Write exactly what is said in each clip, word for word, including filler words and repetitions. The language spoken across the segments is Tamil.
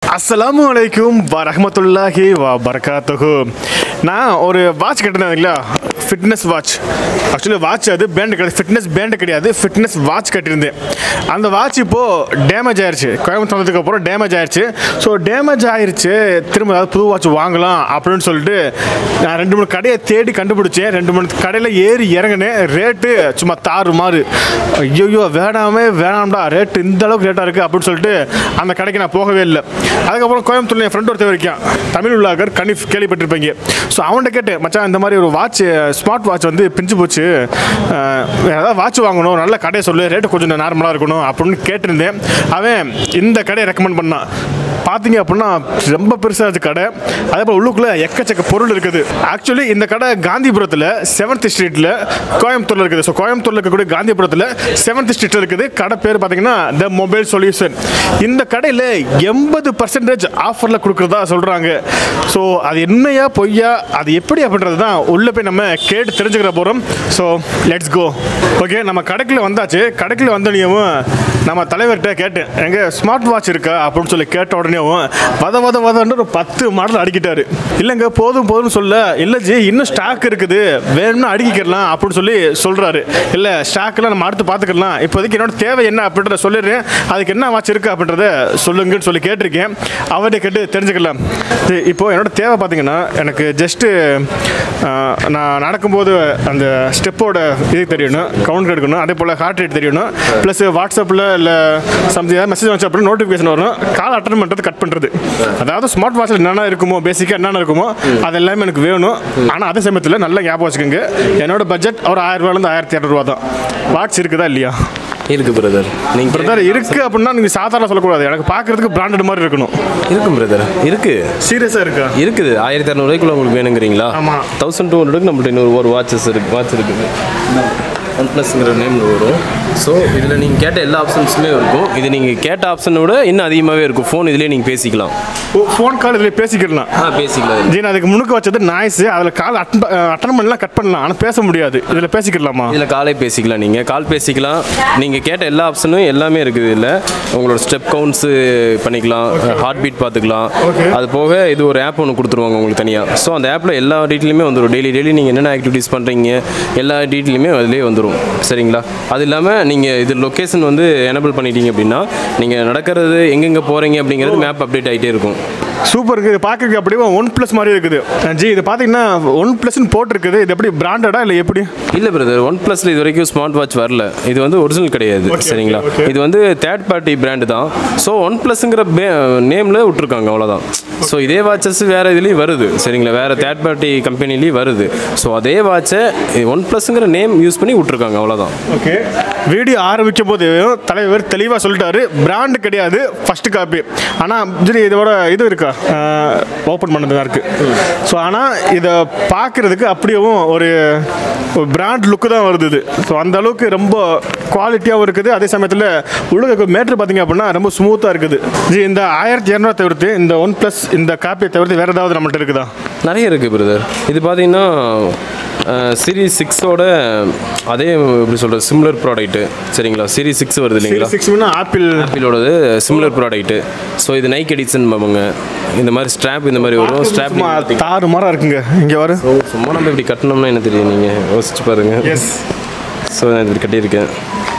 Assalamualaikum warahmatullahi wabarakatuh. நான் ஒரு வாட்ச் கட்டினேன் இல்லையா, ஃபிட்னஸ் வாட்ச். ஆக்சுவலி வாட்ச் அது பேண்டு கிடையாது, ஃபிட்னஸ் பேண்டு கிடையாது, ஃபிட்னஸ் வாட்ச் கட்டியிருந்தேன். அந்த வாட்ச் இப்போது டேமேஜ் ஆயிடுச்சு. கோயம்புத்தூர் வந்ததுக்கு அப்புறம் டேமேஜ் ஆயிடுச்சு. ஸோ டேமேஜ் ஆயிடுச்சு, திரும்ப ஏதாவது புது வாட்ச் வாங்கலாம் அப்படின்னு சொல்லிட்டு நான் ரெண்டு மூணு கடையை தேடி கண்டுபிடிச்சேன். ரெண்டு மூணு கடையில் ஏறி இறங்கினேன். ரேட்டு சும்மா தாறு மாறு. ஐயோ வேணாமே வேணாம்டா, ரேட்டு இந்த அளவுக்கு ரேட்டாக இருக்குது அப்படின்னு சொல்லிட்டு அந்த கடைக்கு நான் போகவே இல்லை. அதுக்கப்புறம் கோயம்புத்தூரில் என் ஃப்ரெண்ட் ஒருத்தர் இருக்கான், தமிழ் உள்ளாகர், கனிஃப் கேள்விப்பட்டிருப்பீங்க. ஸோ அவன்கிட்ட கேட்டேன், மச்சான் இந்த மாதிரி ஒரு வாட்ச், ஸ்மார்ட் வாட்ச் வந்து பிஞ்சு போச்சு, ஏதாவது வாட்ச் வாங்கணும், நல்ல கடையை சொல்லு, ரேட்டு கொஞ்சம் நார்மலாக இருக்கணும் அப்படின்னு கேட்டிருந்தேன். அவன் இந்த கடையை ரெக்கமெண்ட் பண்ணான். பார்த்தீங்க அப்படின்னா ரொம்ப பெருசாக இருந்துச்சு கடை. அதே போல் உள்ளுக்குள்ளே எக்கச்சக்க பொருள் இருக்குது. ஆக்சுவலி இந்த கடை காந்திபுரத்தில் செவன்த் ஸ்ட்ரீட்டில் கோயம்புத்தூரில் இருக்குது. ஸோ கோயம்புத்தூரில் இருக்கக்கூடிய காந்திபுரத்தில் செவன்த் ஸ்ட்ரீட்டில் இருக்குது. கடை பேர் பார்த்தீங்கன்னா த மொபைல் சொல்யூஷன். இந்த கடையில் எண்பது பர்சன்டேஜ் ஆஃபரில் கொடுக்குறதா சொல்கிறாங்க. ஸோ அது என்னையா பொய்யா, அது எப்படி அப்படின்றது தான் உள்ளே போய் நம்ம கேட்டு தெரிஞ்சுக்கிற போகிறோம். So let's go. ஓகே, நம்ம கடைக்குள்ள வந்தாச்சு. கடைக்குள்ள வந்தோடனேயும் நம்ம தலைவர்கிட்ட கேட்டேன், எங்கள் ஸ்மார்ட் வாட்ச் இருக்கா அப்படின்னு சொல்லி கேட்ட உடனே வத வத வதன்னு ஒரு பத்து மாடல் அடிக்கிட்டாரு. இல்லைங்க போதும் போதும்னு சொல்ல, இல்லை ஜி இன்னும் ஸ்டாக் இருக்குது, வேணும்னா அடிக்கிக்கலாம் அப்படின்னு சொல்லி சொல்கிறாரு. இல்லை ஸ்டாக்கெல்லாம் நம்ம அடுத்து பார்த்துக்கலாம், இப்போதைக்கு என்னோட தேவை என்ன அப்படின்றத சொல்லிடுறேன், அதுக்கு என்ன வாட்ச் இருக்குது அப்படின்றத சொல்லுங்கன்னு சொல்லி கேட்டிருக்கேன். அவர்கிட்ட கேட்டு தெரிஞ்சுக்கலாம். இப்போது என்னோட தேவை பார்த்தீங்கன்னா, எனக்கு ஜஸ்ட்டு நான் நடக்கும்போது அந்த ஸ்டெப்போட இது தெரியணும், கவுண்ட் எடுக்கணும், அதே போல் ஹார்ட் ரேட் தெரியணும், ப்ளஸ் வாட்ஸ்அப்பில் இல்லை சம்திங் ஏதாவது மெசேஜ் வச்சு அப்படின்னு நோட்டிஃபிகேஷன் வரும், கால் அட்டன் பண்ணுறது கட் பண்ணுறது. அதாவது ஸ்மார்ட் வாட்சில் என்னென்ன இருக்குமோ, பேசிக்காக என்னென்ன இருக்குமோ அது எல்லாமே எனக்கு வேணும். ஆனால் அதே சமயத்தில் நல்ல ஞாபகம் வச்சுக்கோங்க, என்னோட பட்ஜெட் ஒரு ஆயிரம் ரூபாயிலேருந்து ஆயிரத்தி இரநூறுவா தான். வாட்ச் இருக்குதா இல்லையா? இருக்குது பிரதர். நீங்கள் பிரதர் இருக்குது அப்படின்னா நீங்கள் சாதாரண சொல்லக்கூடாது, எனக்கு பார்க்குறதுக்கு பிராண்டட் மாதிரி இருக்கணும். இருக்கும் பிரதர், இருக்குது. சீரியஸாக இருக்கா? இருக்குது. ஆயிரத்தி இரநூறுவாய்க்குள்ள உங்களுக்கு வேணுங்கிறீங்களா? ஆமாம். தௌசண்ட் டூ ஹண்ட்ரடுக்கு நம்மள்ட்ட இன்னொரு ஒரு வாட்சஸ் இருக்குது, வாட்ச் இருக்குது. ஒன் ப்ளஸ்ங்கிற நேமில் வரும். ஸோ இதில் நீங்கள் கேட்ட எல்லா ஆப்ஷன்ஸுமே இருக்கும். இது நீங்கள் கேட்ட ஆப்ஷனை விட இன்னும் அதிகமாகவே இருக்கும். ஃபோன் இதிலே நீங்கள் பேசிக்கலாம். ஓ, ஃபோன் கால் இதில் பேசிக்கலாம். ஆ பேசிக்கலாம். ஜி நான் அதுக்கு முன்னுக்கு வச்சது நாய்ஸு, அதில் கால் அட்டன் அட்டன் பண்ணலாம், கட் பண்ணலாம், ஆனால் பேச முடியாது. இதில் பேசிக்கலாமா? இதில் காலே பேசிக்கலாம், நீங்கள் கால் பேசிக்கலாம். நீங்கள் கேட்ட எல்லா ஆப்ஷனும் எல்லாமே இருக்குது. இல்லை உங்களோட ஸ்டெப் கவுண்ட்ஸு பண்ணிக்கலாம், ஹார்ட் பீட் பார்த்துக்கலாம். அது போக இது ஒரு ஆப் ஒன்று கொடுத்துருவாங்க உங்களுக்கு தனியாக. ஸோ அந்த ஆப்பில் எல்லா டீட்டெயிலுமே வந்துடும். டெய்லி டெய்லி நீங்கள் என்னென்ன ஆக்டிவிட்டீஸ் பண்ணுறீங்க எல்லா டீட்டெயிலுமே அதிலே வந்துடும். சரிங்களா? அது இல்லாமல் நீங்கள் இது லொக்கேஷன் வந்து எனபிள் பண்ணிட்டீங்க அப்படின்னா நீங்கள் நடக்கிறது எங்கெங்கே போகிறீங்க அப்படிங்கிறது மேப் அப்டேட் ஆகிட்டே இருக்கும். சூப்பர் இருக்குது. இது பார்க்குறதுக்கு அப்படியே ஒன் ப்ளஸ் மாதிரி இருக்குது. ஜி இது பார்த்தீங்கன்னா ஒன் ப்ளஸ்ன்னு போட்டிருக்குது. இது எப்படி பிராண்டடா இல்லை எப்படி? இல்லை பிரதர், ஒன் ப்ளஸில் இது வரைக்கும் ஸ்மார்ட் வாட்ச் வரல. இது வந்து ஒரிஜினல் கிடையாது. சரிங்களா? இது வந்து தேர்ட் பார்ட்டி பிராண்டு தான். ஸோ ஒன் ப்ளஸ்ங்கிற நேமில் விட்டுருக்காங்க, அவ்வளோதான். ஸோ இதே வாட்சஸ் வேறு இதுலேயும் வருது. சரிங்களா? வேறு தேர்ட் பார்ட்டி கம்பெனிலையும் வருது. ஸோ அதே வாட்சை ஒன் ப்ளஸ்ங்கிற நேம் யூஸ் பண்ணி விட்டுருக்காங்க, அவ்வளோதான். ஓகே, வீடியோ ஆரம்பிக்கும் போது தலைவர் தெளிவாக சொல்லிட்டாரு, பிராண்டு கிடையாது, ஃபஸ்ட்டு காப்பி. ஆனால் சரி இதோட இது இருக்கா, ஓப்பன் பண்ணதுதான் இருக்குது. ஸோ ஆனால் இதை பார்க்குறதுக்கு அப்படியேவும் ஒரு பிராண்ட் லுக்கு தான் வருது. ஸோ அந்த அளவுக்கு ரொம்ப குவாலிட்டியாகவும் இருக்குது. அதே சமயத்தில் உள்ள மேட்ரு பார்த்தீங்க அப்படின்னா ரொம்ப ஸ்மூத்தாக இருக்குது. ஜி இந்த ஆயிரத்தி இரநூறு தவிர்த்து இந்த ஒன் ப்ளஸ் இந்த காப்பியை தவிர்த்து வேறு ஏதாவது நம்மள்ட்ட இருக்குதா? நிறைய இருக்குது பிரதர். இது பார்த்தீங்கன்னா சீரீஸ் சிக்ஸோட அதே எப்படி சொல்கிறது சிமிலர் ப்ராடக்ட்டு. சரிங்களா? சீரீஸ் சிக்ஸ் வருது இல்லைங்களா? சிக்ஸ்னா ஆப்பிள் ஆப்பிளோடது சிமிலர் ப்ராடக்ட்டு. ஸோ இது நைக் எடிஷன் பார்ப்பாங்க. இந்த மாதிரி ஸ்ட்ராப் இந்த மாதிரி வரும். ஸ்ட்ராப் தாறு மாறாக இருக்குங்க. இங்கே வரும். ஸோ சும்மா நம்ம இப்படி கட்டணும்னா என்ன தெரியும், நீங்கள் யோசிச்சு பாருங்கள். எஸ். ஸோ நான் இப்படி கட்டியிருக்கேன்.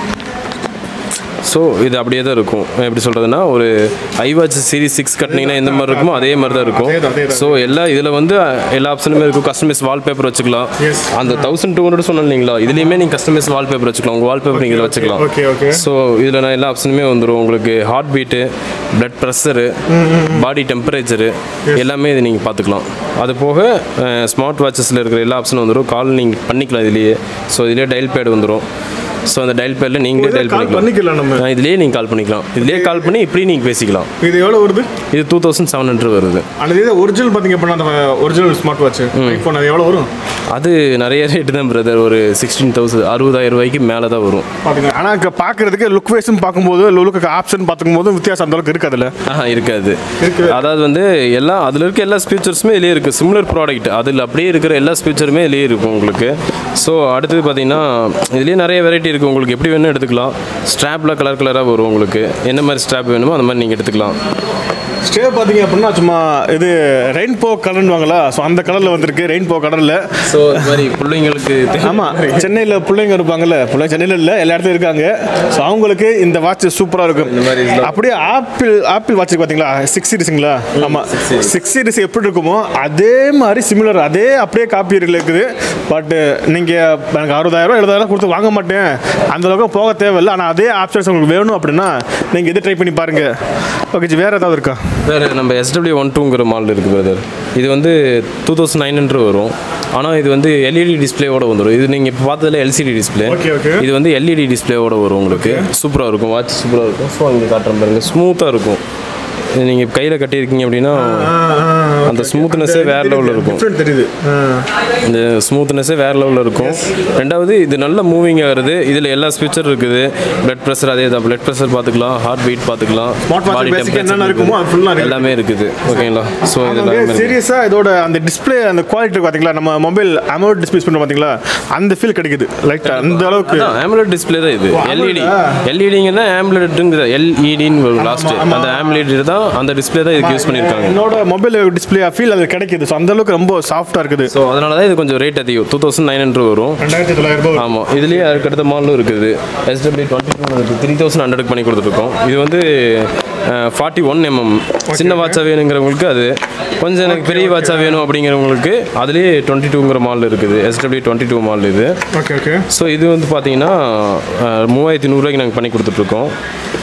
ஸோ இது அப்படியே தான் இருக்கும். எப்படி சொல்கிறதுனா, ஒரு ஐவாட்ச் சீரிஸ் சிக்ஸ் கட்டினீங்கன்னா எந்த மாதிரி இருக்குமோ அதே மாதிரி தான் இருக்கும். ஸோ எல்லா இதில் வந்து எல்லா ஆப்ஷனுமே இருக்கும். கஸ்டமைஸ் வால்பேப்பர் வச்சுக்கலாம். அந்த தௌசண்ட் டூ ஹண்ட்ரட் சொன்னேன் இல்லைங்களா, இதுலேயுமே நீங்கள் கஸ்டமைஸ் வால்பேப்பர் வச்சுக்கலாம். உங்கள் வால்பேப்பர் நீங்கள் இதில் வச்சுக்கலாம். ஸோ இதில் நான் எல்லா ஆப்ஷனுமே வந்துடும். உங்களுக்கு heart beat, blood pressure, body temperature எல்லாமே இது நீங்கள் பார்த்துக்கலாம். அது போக ஸ்மார்ட் வாட்சஸில் இருக்கிற எல்லா ஆப்ஷனும் வந்துடும். கால் நீங்கள் பண்ணிக்கலாம் இதுலேயே. ஸோ இதிலே டயல் பேட் வந்துடும். ஸோ அந்த டயல் பேடில் நீங்களே டயல் பண்ணிக்கலாம். நம்ம இதுலேயே நீங்கள் கால் பண்ணிக்கலாம். இதுலேயே கால் பண்ணி இப்படி நீங்கள் பேசிக்கலாம். இது எவ்வளோ வருது? இது டூ தௌசண்ட் செவன் ஹண்ட்ரட் வருது. ஆனால் இது ஒரிஜினல் பார்த்தீங்க அப்படின்னா அந்த ஒரிஜினல் ஸ்மார்ட் வாட்ச் ஐஃபோன் அது எவ்வளோ வரும்? அது நிறைய ரேட்டு தான் பிரதர். ஒரு சிக்ஸ்டீன் தௌசண்ட் அறுபதாயிரம் ரூபாய்க்கு மேலே தான் வரும். பார்த்தீங்க. ஆனால் இப்போ பார்க்குறதுக்கு லுக் வைஸும் பார்க்கும்போது லுக்கு ஆப்ஷன் பார்க்கும்போது வித்தியாசம் அந்த அளவுக்கு இருக்குது. அதில் ஆ இருக்காது. அதாவது வந்து எல்லாம் அதில் இருக்க எல்லா ஸ்பீச்சர்ஸுமே இதுலேயே இருக்குது. சிமிலர் ப்ராடக்ட் அதில் அப்படியே இருக்கிற எல்லா ஸ்பீச்சருமே இதுலேயே இருக்கும் உங்களுக்கு. ஸோ அடுத்தது பார்த்தீங்கன்னா இதுலேயே நிறைய வெரைட்டி இருக்குது. உங்களுக்கு எப்படி வேணும் எடுத்துக்கலாம். ஸ்ட்ராப்பில் கலர் கலராக வரும். உங்களுக்கு என்ன மாதிரி ஸ்ட்ராப் வேணுமோ அந்த மாதிரி நீங்கள் எடுத்துக்கலாம். ஸ்டே பார்த்தீங்க அப்படின்னா சும்மா இது ரெயின்போ கலர்னுவாங்களா, ஸோ அந்த கலரில் வந்திருக்கு, ரெயின்போ கலரில். ஸோ இது மாதிரி பிள்ளைங்களுக்கு ஆமாம், சென்னையில் பிள்ளைங்க இருப்பாங்கல்ல, பிள்ளைங்க சென்னையில் இல்லை எல்லா இடத்துலையும் இருக்காங்க. ஸோ அவங்களுக்கு இந்த வாட்ச் சூப்பராக இருக்கும். இந்த மாதிரி அப்படியே ஆப்பிள் ஆப்பிள் வாட்ச் பார்த்தீங்களா, சிக்ஸ் சீரிஸுங்களா? ஆமாம், சிக்ஸ் சீரிஸ் எப்படி இருக்குமோ அதே மாதிரி சிமிலர், அதே அப்படியே காப்பி இருக்குது. பட் நீங்கள் எனக்கு அறுபதாயிரம் எழுபதாயிரம் கொடுத்து வாங்க மாட்டேன், அந்த அளவுக்கு போக தேவையில்லை. ஆனால் அதே ஆப்ஷன்ஸ் உங்களுக்கு வேணும் அப்படின்னா நீங்கள் இதை ட்ரை பண்ணி பாருங்கள். ஓகே ஜி, வேறு ஏதாவது இருக்கா? வேறு நம்ம எஸ்டபிள்யூ ஒன் டூங்கிற மாடல் இருக்குது பிரதர். இது வந்து டூ தௌசண்ட் நைன் ஹண்ட்ரட் வரும். ஆனால் இது வந்து எல்இடி டிஸ்பிளேவோட வந்துடும். இது நீங்கள் இப்போ பார்த்ததில் எல்சிடி டிஸ்பிளே, இது வந்து எல்இடி டிஸ்பிளேவோட வரும். உங்களுக்கு சூப்பராக இருக்கும், வாட்ச் சூப்பராக இருக்கும். ஸோ இங்கே காட்டுறேன் பாருங்கள், ஸ்மூத்தாக இருக்கும். நீங்கள் கையில் கட்டியிருக்கீங்க அப்படின்னா அந்த ஸ்மூத்னஸே வேறு லெவலில் இருக்கும். தெரியுது, இந்த ஸ்மூத்னஸே வேறு லெவலில் இருக்கும். ரெண்டாவது இது நல்ல மூவிங் ஆகுது. இதில் எல்லா ஸ்பீச்சர் இருக்குது. பிளட் ப்ரெஷர் அதே தான், பிளட் ப்ரெஷர் பார்த்துக்கலாம், ஹார்ட் பீட் பார்த்துக்கலாம், பாடி டெம்பரேச்சர் எல்லாமே இருக்குது. ஓகேங்களா? ஸோ இதெல்லாம் சீரியஸாக இதோட அந்த டிஸ்பிளே அந்த குவாலிட்டி பார்த்தீங்களா, நம்ம மொபைல் அமௌண்ட் டிஸ்பிளே பண்ணுறோம் பார்த்தீங்களா, அந்த ஃபீல் கிடைக்குது. லைக் அந்த அளவுக்கு ஆம்லெட் டிஸ்பிளே தான் இது. எல்இடி எல்இடிங்கன்னா ஆம்லெட்டுங்கிற எல்இடின்னு லாஸ்ட் அந்த ஆம்லெட் தான், அந்த டிஸ்பிளே தான் இதுக்கு யூஸ் பண்ணியிருக்காங்க. என்னோட மொபைல் டிஸ்பிளே ஃபீல் அது கிடைக்குது. ஸோ அந்த அளவுக்கு ரொம்ப சாஃப்டாக இருக்குது. ஸோ அதனால தான் இது கொஞ்சம் ரேட் அதிகம், டூ தௌசண்ட் நைன் ஹண்ட்ரட் வரும், ரெண்டாயிரத்தி தொள்ளாயிரம் ரூபாய். ஆமாம். இதுலேயே அதுக்கடுத்த மாடலும் இருக்குது. SW twenty two three thousand hundred பண்ணி கொடுத்துருக்கோம். இது வந்து ஃபார்ட்டி ஒன் எம்எம் சின்ன வாட்சாக வேணுங்கிறவங்களுக்கு, அது கொஞ்சம் எனக்கு பெரிய வாட்சாக வேணும் அப்படிங்கிறவங்களுக்கு அதுலேயே டுவெண்ட்டி டூங்கிற மாடல் இருக்குது. எஸ்டபிள்யூ டுவெண்ட்டி டூ மாடல் இது. Okay okay. ஸோ இது வந்து பார்த்தீங்கன்னா மூவாயிரத்தி நூறுரூவாய்க்கு நாங்கள் பண்ணி கொடுத்துட்ருக்கோம்.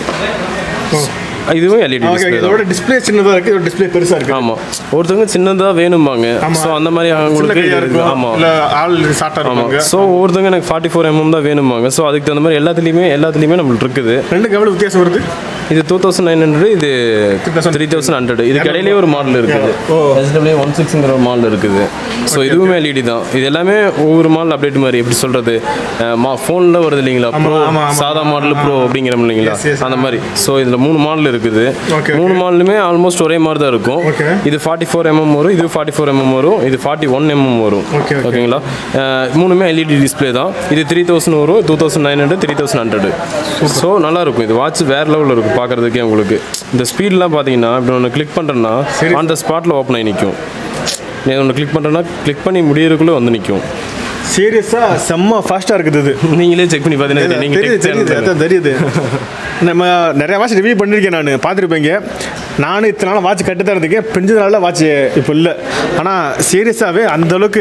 இதுவும் எல்இடி டிஸ்பிளே. இதோட டிஸ்பிளே சின்னதாக இருக்குது, இதோட டிஸ்பிளே பெருசாக இருக்குது. ஆமாம், ஒருத்தவங்க சின்னதாக வேணும்பாங்க. ஸோ அந்த மாதிரி அவங்களுக்கு ஆமாம் ஆள் ஷார்ட்டாக ஆமாம். ஸோ ஒருத்தவங்க எனக்கு ஃபார்ட்டி ஃபோர் எம்எம் தான் வேணும்பாங்க. ஸோ அதுக்கு தகுந்த மாதிரி எல்லாத்துலேயுமே எல்லாத்துலேயுமே நம்மளுக்கு இருக்குது. ரெண்டுக்கு எவ்வளோ வித்தியாசம் வருது? இது டூ தௌசண்ட் நைன் ஹண்ட்ரட், இது த்ரீ தௌசண்ட் ஹண்ட்ரட். இது கடையிலேயே ஒரு மாடல் இருக்குது, எஸ்டபிள்யூ ஒன் சிக்ஸ்ங்கிற ஒரு மாடல் இருக்குது. ஸோ இதுவுமே எல்இடி தான். இது எல்லாமே ஒவ்வொரு மாடல் அப்டேட் மாதிரி, எப்படி சொல்கிறது, மா ஃபோனில் வருது இல்லைங்களா, ப்ரோ சாதா மாடல் ப்ரோ அப்படிங்கிற இல்லைங்களா, அந்த மாதிரி. ஸோ இதில் மூணு மாடல் இருக்குது. மூணு மாடலுமே ஆல்மோஸ்ட் ஒரே மாதிரி தான் இருக்கும். இது ஃபார்ட்டி ஃபோர் எம்எம் வரும், இது ஃபார்ட்டி ஃபோர் எம்எம் வரும், இது ஃபார்ட்டி ஒன் எம்எம் வரும். ஓகேங்களா? மூணுமே எல்இடி டிஸ்பிளே தான். இது த்ரீ தௌசண்ட் வரும், two thousand nine hundred three thousand hundred. So நல்லாயிருக்கும். இது வாட்ச் வேறு லெவலில் இருக்கும் பார்க்குறதுக்கே. உங்களுக்கு இந்த ஸ்பீட்லாம் பார்த்தீங்கன்னா இப்படி ஒன்று கிளிக் பண்ணுறேன்னா அந்த ஸ்பாட்டில் ஓப்பன் ஆகி நிற்கும். நீ ஒன்று கிளிக் பண்ணுறேன்னா கிளிக் பண்ணி முடியறதுக்குள்ளே வந்து நிற்கும். சீரியஸாக செம்ம ஃபாஸ்ட்டாக இருக்குது. இது நீங்களே செக் பண்ணி பார்த்தீங்கன்னா நீங்கள் தெரியுது. நம்ம நிறையா வாட்ச் ரிவ்யூ பண்ணியிருக்கேன், நான் பார்த்துருப்பேங்க. நானும் இத்தனை நாள் வாட்ச் கட்டு தான் இருந்துக்கேன், பிரிஞ்சதுனால வாட்ச் இப்போ இல்லை. ஆனால் சீரியஸாகவே அந்தளவுக்கு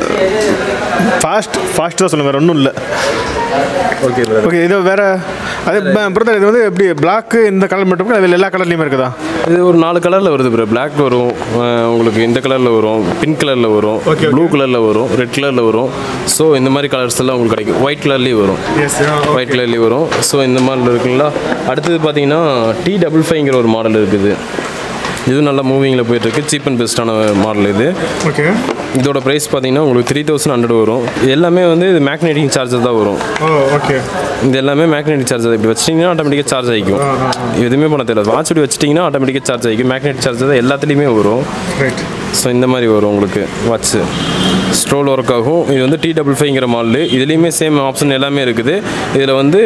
ஃபாஸ்ட் ஃபாஸ்ட் தான் சொல்லுவேன், வேறு ஒன்றும் இல்லை. Okay okay. இது வேறு அது பிரதர், இது வந்து எப்படி பிளாக்கு இந்த கலர் மட்டும் அதில் எல்லா கலர்லேயுமே இருக்குதா? இது ஒரு நாலு கலரில் வருது ப்ரோ. பிளாக் வரும், உங்களுக்கு இந்த கலரில் வரும், பிங்க் கலரில் வரும், ப்ளூ கலரில் வரும், ரெட் கலரில் வரும். ஸோ இந்த மாதிரி கலர்ஸ் எல்லாம் உங்களுக்கு கிடைக்கும். ஒயிட் கலர்லேயும் வரும், ஒயிட் கலர்லேயும் வரும். ஸோ இந்த மாடல் இருக்குங்களா. அடுத்தது பார்த்தீங்கன்னா டி டபுள் ஃபைவ்ங்கிற ஒரு மாடல் இருக்குது. இது நல்லா மூவிங்கில் போயிட்டுருக்கு, சீப் அண்ட் பெஸ்ட்டான மாடல் இது. ஓகே. இதோட ப்ரைஸ் பார்த்தீங்கன்னா உங்களுக்கு த்ரீ தௌசண்ட் ஹண்ட்ரட் வரும். இது எல்லாமே வந்து இது மேக்னெட்டிங் சார்ஜர் தான் வரும். ஓகே. இது எல்லாமே மேக்னெட்டிக் சார்ஜர். இப்படி வச்சிட்டிங்கன்னா ஆட்டோமேட்டிக்காக சார்ஜ் ஆகிக்கும். எதுவுமே பண்ண தெரியல. வாட்ச் இப்படி வச்சிட்டிங்கன்னா ஆட்டோமேட்டிக்காக சார்ஜ் ஆகிக்கும். மேக்னெட்டிக் சார்ஜர் தான் எல்லாத்துலேயுமே வரும். ரைட். ஸோ இந்த மாதிரி வரும் உங்களுக்கு வாட்ச்சு. ஸ்ட்ரோல் ஒர்க் ஆகும். இது வந்து டி டபுள் ஃபைவ்ங்கிற மாடலு. இதுலேயுமே சேம் ஆப்ஷன் எல்லாமே இருக்குது. இதில் வந்து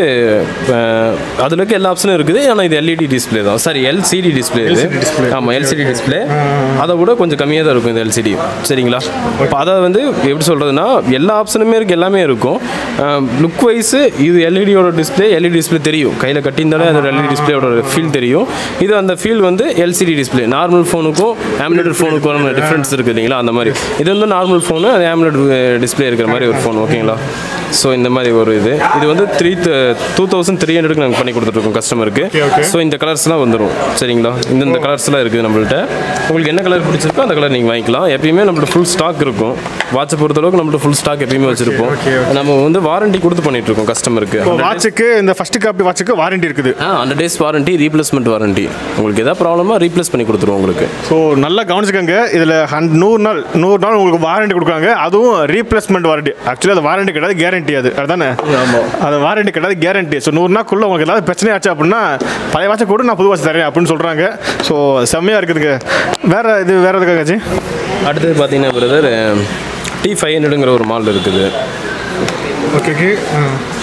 அதில் இருக்க எல்லா ஆப்ஷனும் இருக்குது. ஆனால் இது எல்இடி டிஸ்பிளே தான், சாரி எல்சிடி டிஸ்பிளே இது. ஆமாம், எல்சிடி டிஸ்பிளே. அதை விட கொஞ்சம் கம்மியாக தான் இருக்கும் இந்த எல்சிடி. சரிங்களா? இப்போ அதை வந்து எப்படி சொல்கிறதுனா எல்லா ஆப்ஷனுமே இருக்குது, எல்லாமே இருக்கும். லுக் வைஸு இது எல்இடியோட டிஸ்பிளே, எல்இடி டிஸ்பிளே தெரியும். கையில் கட்டியிருந்தாலே அதோட எல்இடி டிஸ்பிளேயோட ஃபீல் தெரியும். இது அந்த ஃபீல் வந்து எல்சிடி டிஸ்பிளே. நார்மல் ஃபோனுக்கும் ஆம்லெட் ஃபோனுக்கும் டிஃப்ரென்ஸ் இருக்குது இல்லைங்களா, அந்த மாதிரி. இது வந்து நார்மல் ஃபோனு, அது ஆம்லெட் டிஸ்பிளே இருக்கிற மாதிரி ஒரு ஃபோன். ஓகேங்களா? ஸோ இந்த மாதிரி ஒரு இது இது வந்து த்ரீ டூ தௌசண்ட் த்ரீ ஹண்ட்ரடுக்கு நாங்கள் பண்ணி கொடுத்துட்ருக்கோம் கஸ்டமருக்கு. ஸோ இந்த கலர்ஸ்லாம் வந்துடும். சரிங்களா? இந்த இந்த கலர்ஸ்லாம் இருக்குது நம்மள்ட்ட. உங்களுக்கு என்ன கலர் பிடிச்சிருக்கோ அந்த கலர் நீங்கள் வாங்கிக்கலாம். எப்பயுமே நம்மள்ட்ட ஃபுல் ஸ்டாக் இருக்கும். வாட்சை பொறுத்தளவுக்கு நம்மள்ட்ட ஃபுல் ஸ்டாக் எப்பயுமே வச்சிருப்போம். நம்ம வந்து வாரண்டி கொடுத்து பண்ணிட்டு இருக்கோம் கஸ்டமருக்கு. வாட்சுக்கு இந்த ஃபர்ஸ்ட் காப்பி வாட்சுக்கு வாரண்டி இருக்குது. Ah hundred days warranty, replacement warranty. உங்களுக்கு எதாவது ப்ராப்ளமாக ரீப்ளேஸ் பண்ணி கொடுத்துருவோம் உங்களுக்கு. ஸோ நல்லா கவனிச்சுக்கோங்க. இதில் ஹண்ட் நூறு நாள் நூறு நாள் உங்களுக்கு வாரண்டி கொடுக்குறாங்க. அதுவும் ரீப்ளேஸ்மெண்ட் வாரண்டி. ஆக்சுவலி அது வாரண்டி கிடையாது, கேரண்டி. அது அதுதானே? ஆமாம், அது வாரண்டி கிடையாது, கேரண்டி. ஸோ நூறு நாளுக்குள்ளே உங்களுக்கு ஏதாவது பிரச்சனை ஆச்சு அப்படின்னா பழைய வாட்சை கூட நான் புது வாட்ச் தரேன் அப்படின்னு சொல்கிறாங்க. ஸோ செம்மையாக இருக்குதுங்க. வேறு இது வேறு எதுக்காச்சு? அடுத்தது பார்த்தீங்கன்னா பிரதர் டி ஃபைவ் ஹண்ட்ரடுங்கிற ஒரு மாடல் இருக்குது. ஓகே.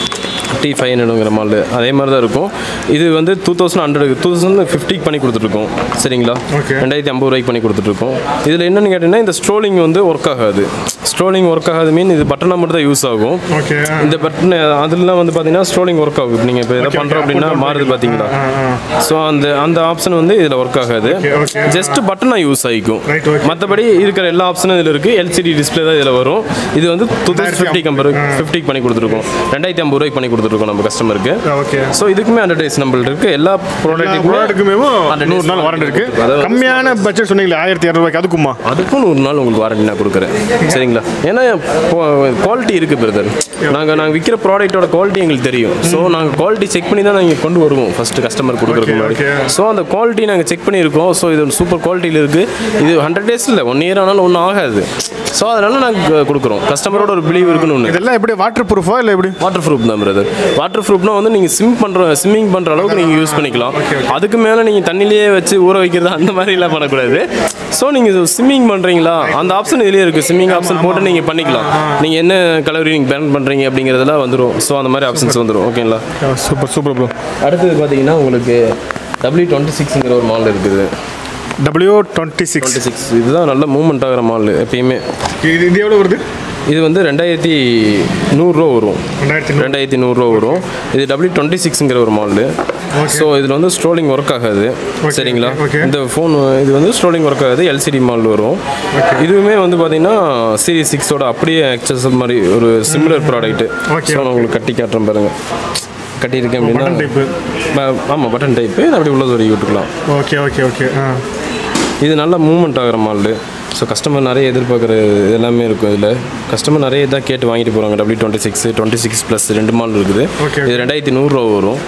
டி ஃபைவ் ஹண்ட்ரடுங்கிற மாடல் அதே மாதிரி தான் இருக்கும். இது வந்து two thousand hundred two thousand ஃபிஃப்டிக்கு பண்ணி கொடுத்துட்ருக்கோம். சரிங்களா, ரெண்டாயிரத்தி ஐம்பது ரூபாய்க்கு பண்ணி கொடுத்துட்ருக்கோம். இதில் என்னென்னு கேட்டிங்கன்னா இந்த ஸ்ட்ரோலிங் வந்து ஒர்க் ஆகாது. ஸ்ட்ரோலிங் ஒர்க் ஆகாது மீன் இது பட்டனாக மட்டும் தான் யூஸ் ஆகும். இந்த பட்டன் அதெல்லாம் வந்து பார்த்தீங்கன்னா ஸ்ட்ரோலிங் ஒர்க் ஆகும். நீங்கள் இப்போ எதாவது பண்ணுறோம் அப்படின்னா மாறுது பார்த்தீங்களா. ஸோ அந்த அந்த ஆப்ஷன் வந்து இதில் ஒர்க் ஆகாது. ஜஸ்ட் பட்டனாக யூஸ் ஆகிக்கும். மற்றபடி இருக்கிற எல்லா ஆப்ஷனும் இதில் இருக்குது. எல்சிடி டிஸ்பிளே தான் இதில் வரும். இது வந்து டூ தௌசண்ட் ஃபிஃப்டி கம்பர் ஃபிஃப்டிக்கு பண்ணி கொடுத்துருக்கோம். ரெண்டாயிரத்தி ஐம்பது ரூபாய்க்கு பண்ணி கொடுத்துருக்கோம் நம்ம கஸ்டமருக்கு. ஸோ இதுக்குமே அட்வர்டைஸ் நம்மள்ட்ட இருக்குது. எல்லா ப்ராடக்ட்டுக்குமே நூறு நாள் வாரண்டி இருக்குது. கம்மியான பட்ஜெட் சொன்னீங்களா ஆயிரத்தி இரநூறுவாய்க்கு அதுக்குமா? அதுக்கும் நூறு நாள் உங்களுக்கு வாரண்டி நான் கொடுக்குறேன். சரிங்களா, ஏன்னா குவாலிட்டி இருக்குது பிரதர். நாங்கள் நாங்கள் விற்கிற ப்ராடக்ட்டோட குவாலிட்டி எங்களுக்கு தெரியும். ஸோ நாங்கள் குவாலிட்டி செக் பண்ணி தான் நாங்கள் கொண்டு வருவோம் ஃபஸ்ட்டு கஸ்டமர் கொடுக்குறதுக்கு முன்னாடி. ஸோ அந்த குவாலிட்டி நாங்கள் செக் பண்ணியிருக்கோம். ஸோ இது சூப்பர் குவாலிட்டியில் இருக்குது. இது ஹண்ட்ரட் டேஸ் இல்லை ஒன் இயர் ஆனாலும் ஒன்றும் ஆகாது. ஸோ அதனால நாங்கள் கொடுக்குறோம். கஸ்டமரோட ஒரு பிலீவ் இருக்குன்னு ஒன்று. இதெல்லாம் எப்படி வாட்டர் ப்ரூஃபா இல்லை எப்படி? வாட்டர் ப்ரூஃப் தான் பிரதர். வாட்டர் ப்ரூஃப்னா வந்து நீங்கள் ஸ்விம் பண்ணுற ஸ்விம்மிங் பண்ணுற அளவுக்கு நீங்கள் யூஸ் பண்ணிக்கலாம். அதுக்கு மேலே நீங்கள் தண்ணிலேயே வச்சு ஊற வைக்கிறது அந்த மாதிரிலாம் பண்ணக்கூடாது. ஸோ நீங்கள் ஸ்விம்மிங் பண்ணுறீங்களா அந்த ஆப்ஷன் இதுலேயே இருக்குது. ஸ்விம்மிங் ஆப்ஷன் போட்டு நீங்கள் பண்ணிக்கலாம். நீங்கள் என்ன கலரி நீங்கள் பேன் பண்ணுறீங்க அப்படிங்கிறதெல்லாம் வந்துடும். ஸோ அந்த மாதிரி ஆப்ஷன்ஸ் வந்துடும். ஓகேங்களா, சூப்பர் சூப்பர் ப்ரோ. அடுத்தது பார்த்தீங்கன்னா உங்களுக்கு டபிள்யூ டுவெண்ட்டி சிக்ஸுங்கிற ஒரு மாடல் இருக்குது. டபிள்யூ டுவெண்ட்டி சிக்ஸ் சிக்ஸ் இதுதான் நல்ல மூவ்மெண்ட் ஆகிற மாடல் எப்பயுமே. இது இது எவ்வளோ வருது? இது வந்து ரெண்டாயிரத்தி நூறுரூவா வரும். ரெண்டாயிரத்தி நூறுரூவா வரும். இது டபிள்யூ டுவெண்ட்டி சிக்ஸுங்கிற ஒரு மாடலு. ஸோ இதில் வந்து ஸ்ட்ரோலிங் ஒர்க் ஆகாது. சரிங்களா, இந்த ஃபோன் இது வந்து ஸ்ட்ரோலிங் ஒர்க் ஆகாது. எல்சிடி மாடல் வரும். இதுவுமே வந்து பார்த்தீங்கன்னா சீரிஸ் சிக்ஸோட அப்படியே ஆக்சஸ் மாதிரி ஒரு சிமிலர் ப்ராடக்ட்டு. ஸோ நான் உங்களுக்கு கட்டி காட்டுறேன் பாருங்கள். கட்டியிருக்கேன் அப்படின்னா ஆமாம் பட்டன் டைப்பு. அப்படி உள்ளது ஒரு விட்டுக்கலாம். Okay okay okay. இது நல்ல மூவ்மெண்ட் ஆகிற மாடலு. ஸோ கஸ்டமர் நிறைய எதிர்பார்க்குற எல்லாமே இருக்கும். இதில் கஸ்டமர் நிறைய இதாக கேட்டு வாங்கிட்டு போகிறாங்க. W twenty six twenty six plus ரெண்டு மாடல் இருக்குது. இது ரெண்டாயிரத்தி நூறுரூவா வரும்.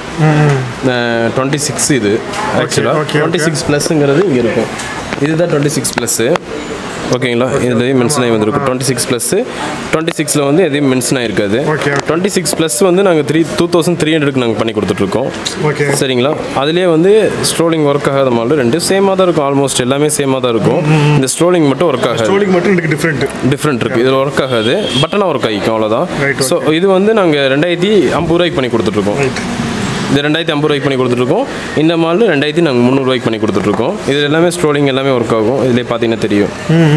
டுவெண்ட்டி சிக்ஸ் இது ஆக்சுவலாக டுவெண்ட்டி சிக்ஸ் ப்ளஸ்ஸுங்கிறது இங்கே இருக்கும். இதுதான் டுவெண்ட்டி சிக்ஸ் ப்ளஸ்ஸு. ஓகேங்களா, இதுலேயும் மென்ஷன் ஆகி வந்துருக்கும். டுவெண்ட்டி சிக்ஸ் ப்ளஸ்ஸு டுவெண்ட்டி சிக்ஸில் வந்து எதையும் மென்ஷன் ஆகிருக்காது. டுவெண்ட்டி சிக்ஸ் ப்ளஸ் வந்து நாங்கள் த்ரீ டூ தௌசண்ட் த்ரீ ஹண்ட்ரடுக்கு நாங்கள் பண்ணி கொடுத்துட்ருக்கோம். சரிங்களா, அதுலேயே வந்து ஸ்ட்ரோலிங் ஒர்க் ஆகாத மாடல் ரெண்டு சேமாக தான் இருக்கும். ஆல்மோஸ்ட் எல்லாமே சேமாக தான் இருக்கும். இந்த ஸ்ட்ரோலிங் மட்டும் ஒர்க் ஆகாது. ஸ்ட்ரோலிங் மட்டும் டிஃப்ரெண்ட் டிஃப்ரெண்ட் இருக்குது. இதில் ஒர்க் ஆகாது. பட்டனாக ஒர்க் ஆகிக்கும் அவ்வளோதான். ஸோ இது வந்து நாங்கள் ரெண்டாயிரத்தி ஐம்பது ரூபாய்க்கு பண்ணி கொடுத்துட்ருக்கோம். இது ரெண்டாயிரத்தி ஐம்பது ரூபாய்க்கு பண்ணி கொடுத்துட்ருக்கோம். இந்த மாடல் ரெண்டாயிரத்தி நாங்கள் முந்நூறுவாய்க்கு பண்ணி கொடுத்துட்ருக்கோம். இது எல்லாமே ஸ்ட்ரோலிங் எல்லாமே ஒர்க் ஆகும். இதிலே பார்த்தீங்கன்னா தெரியும்.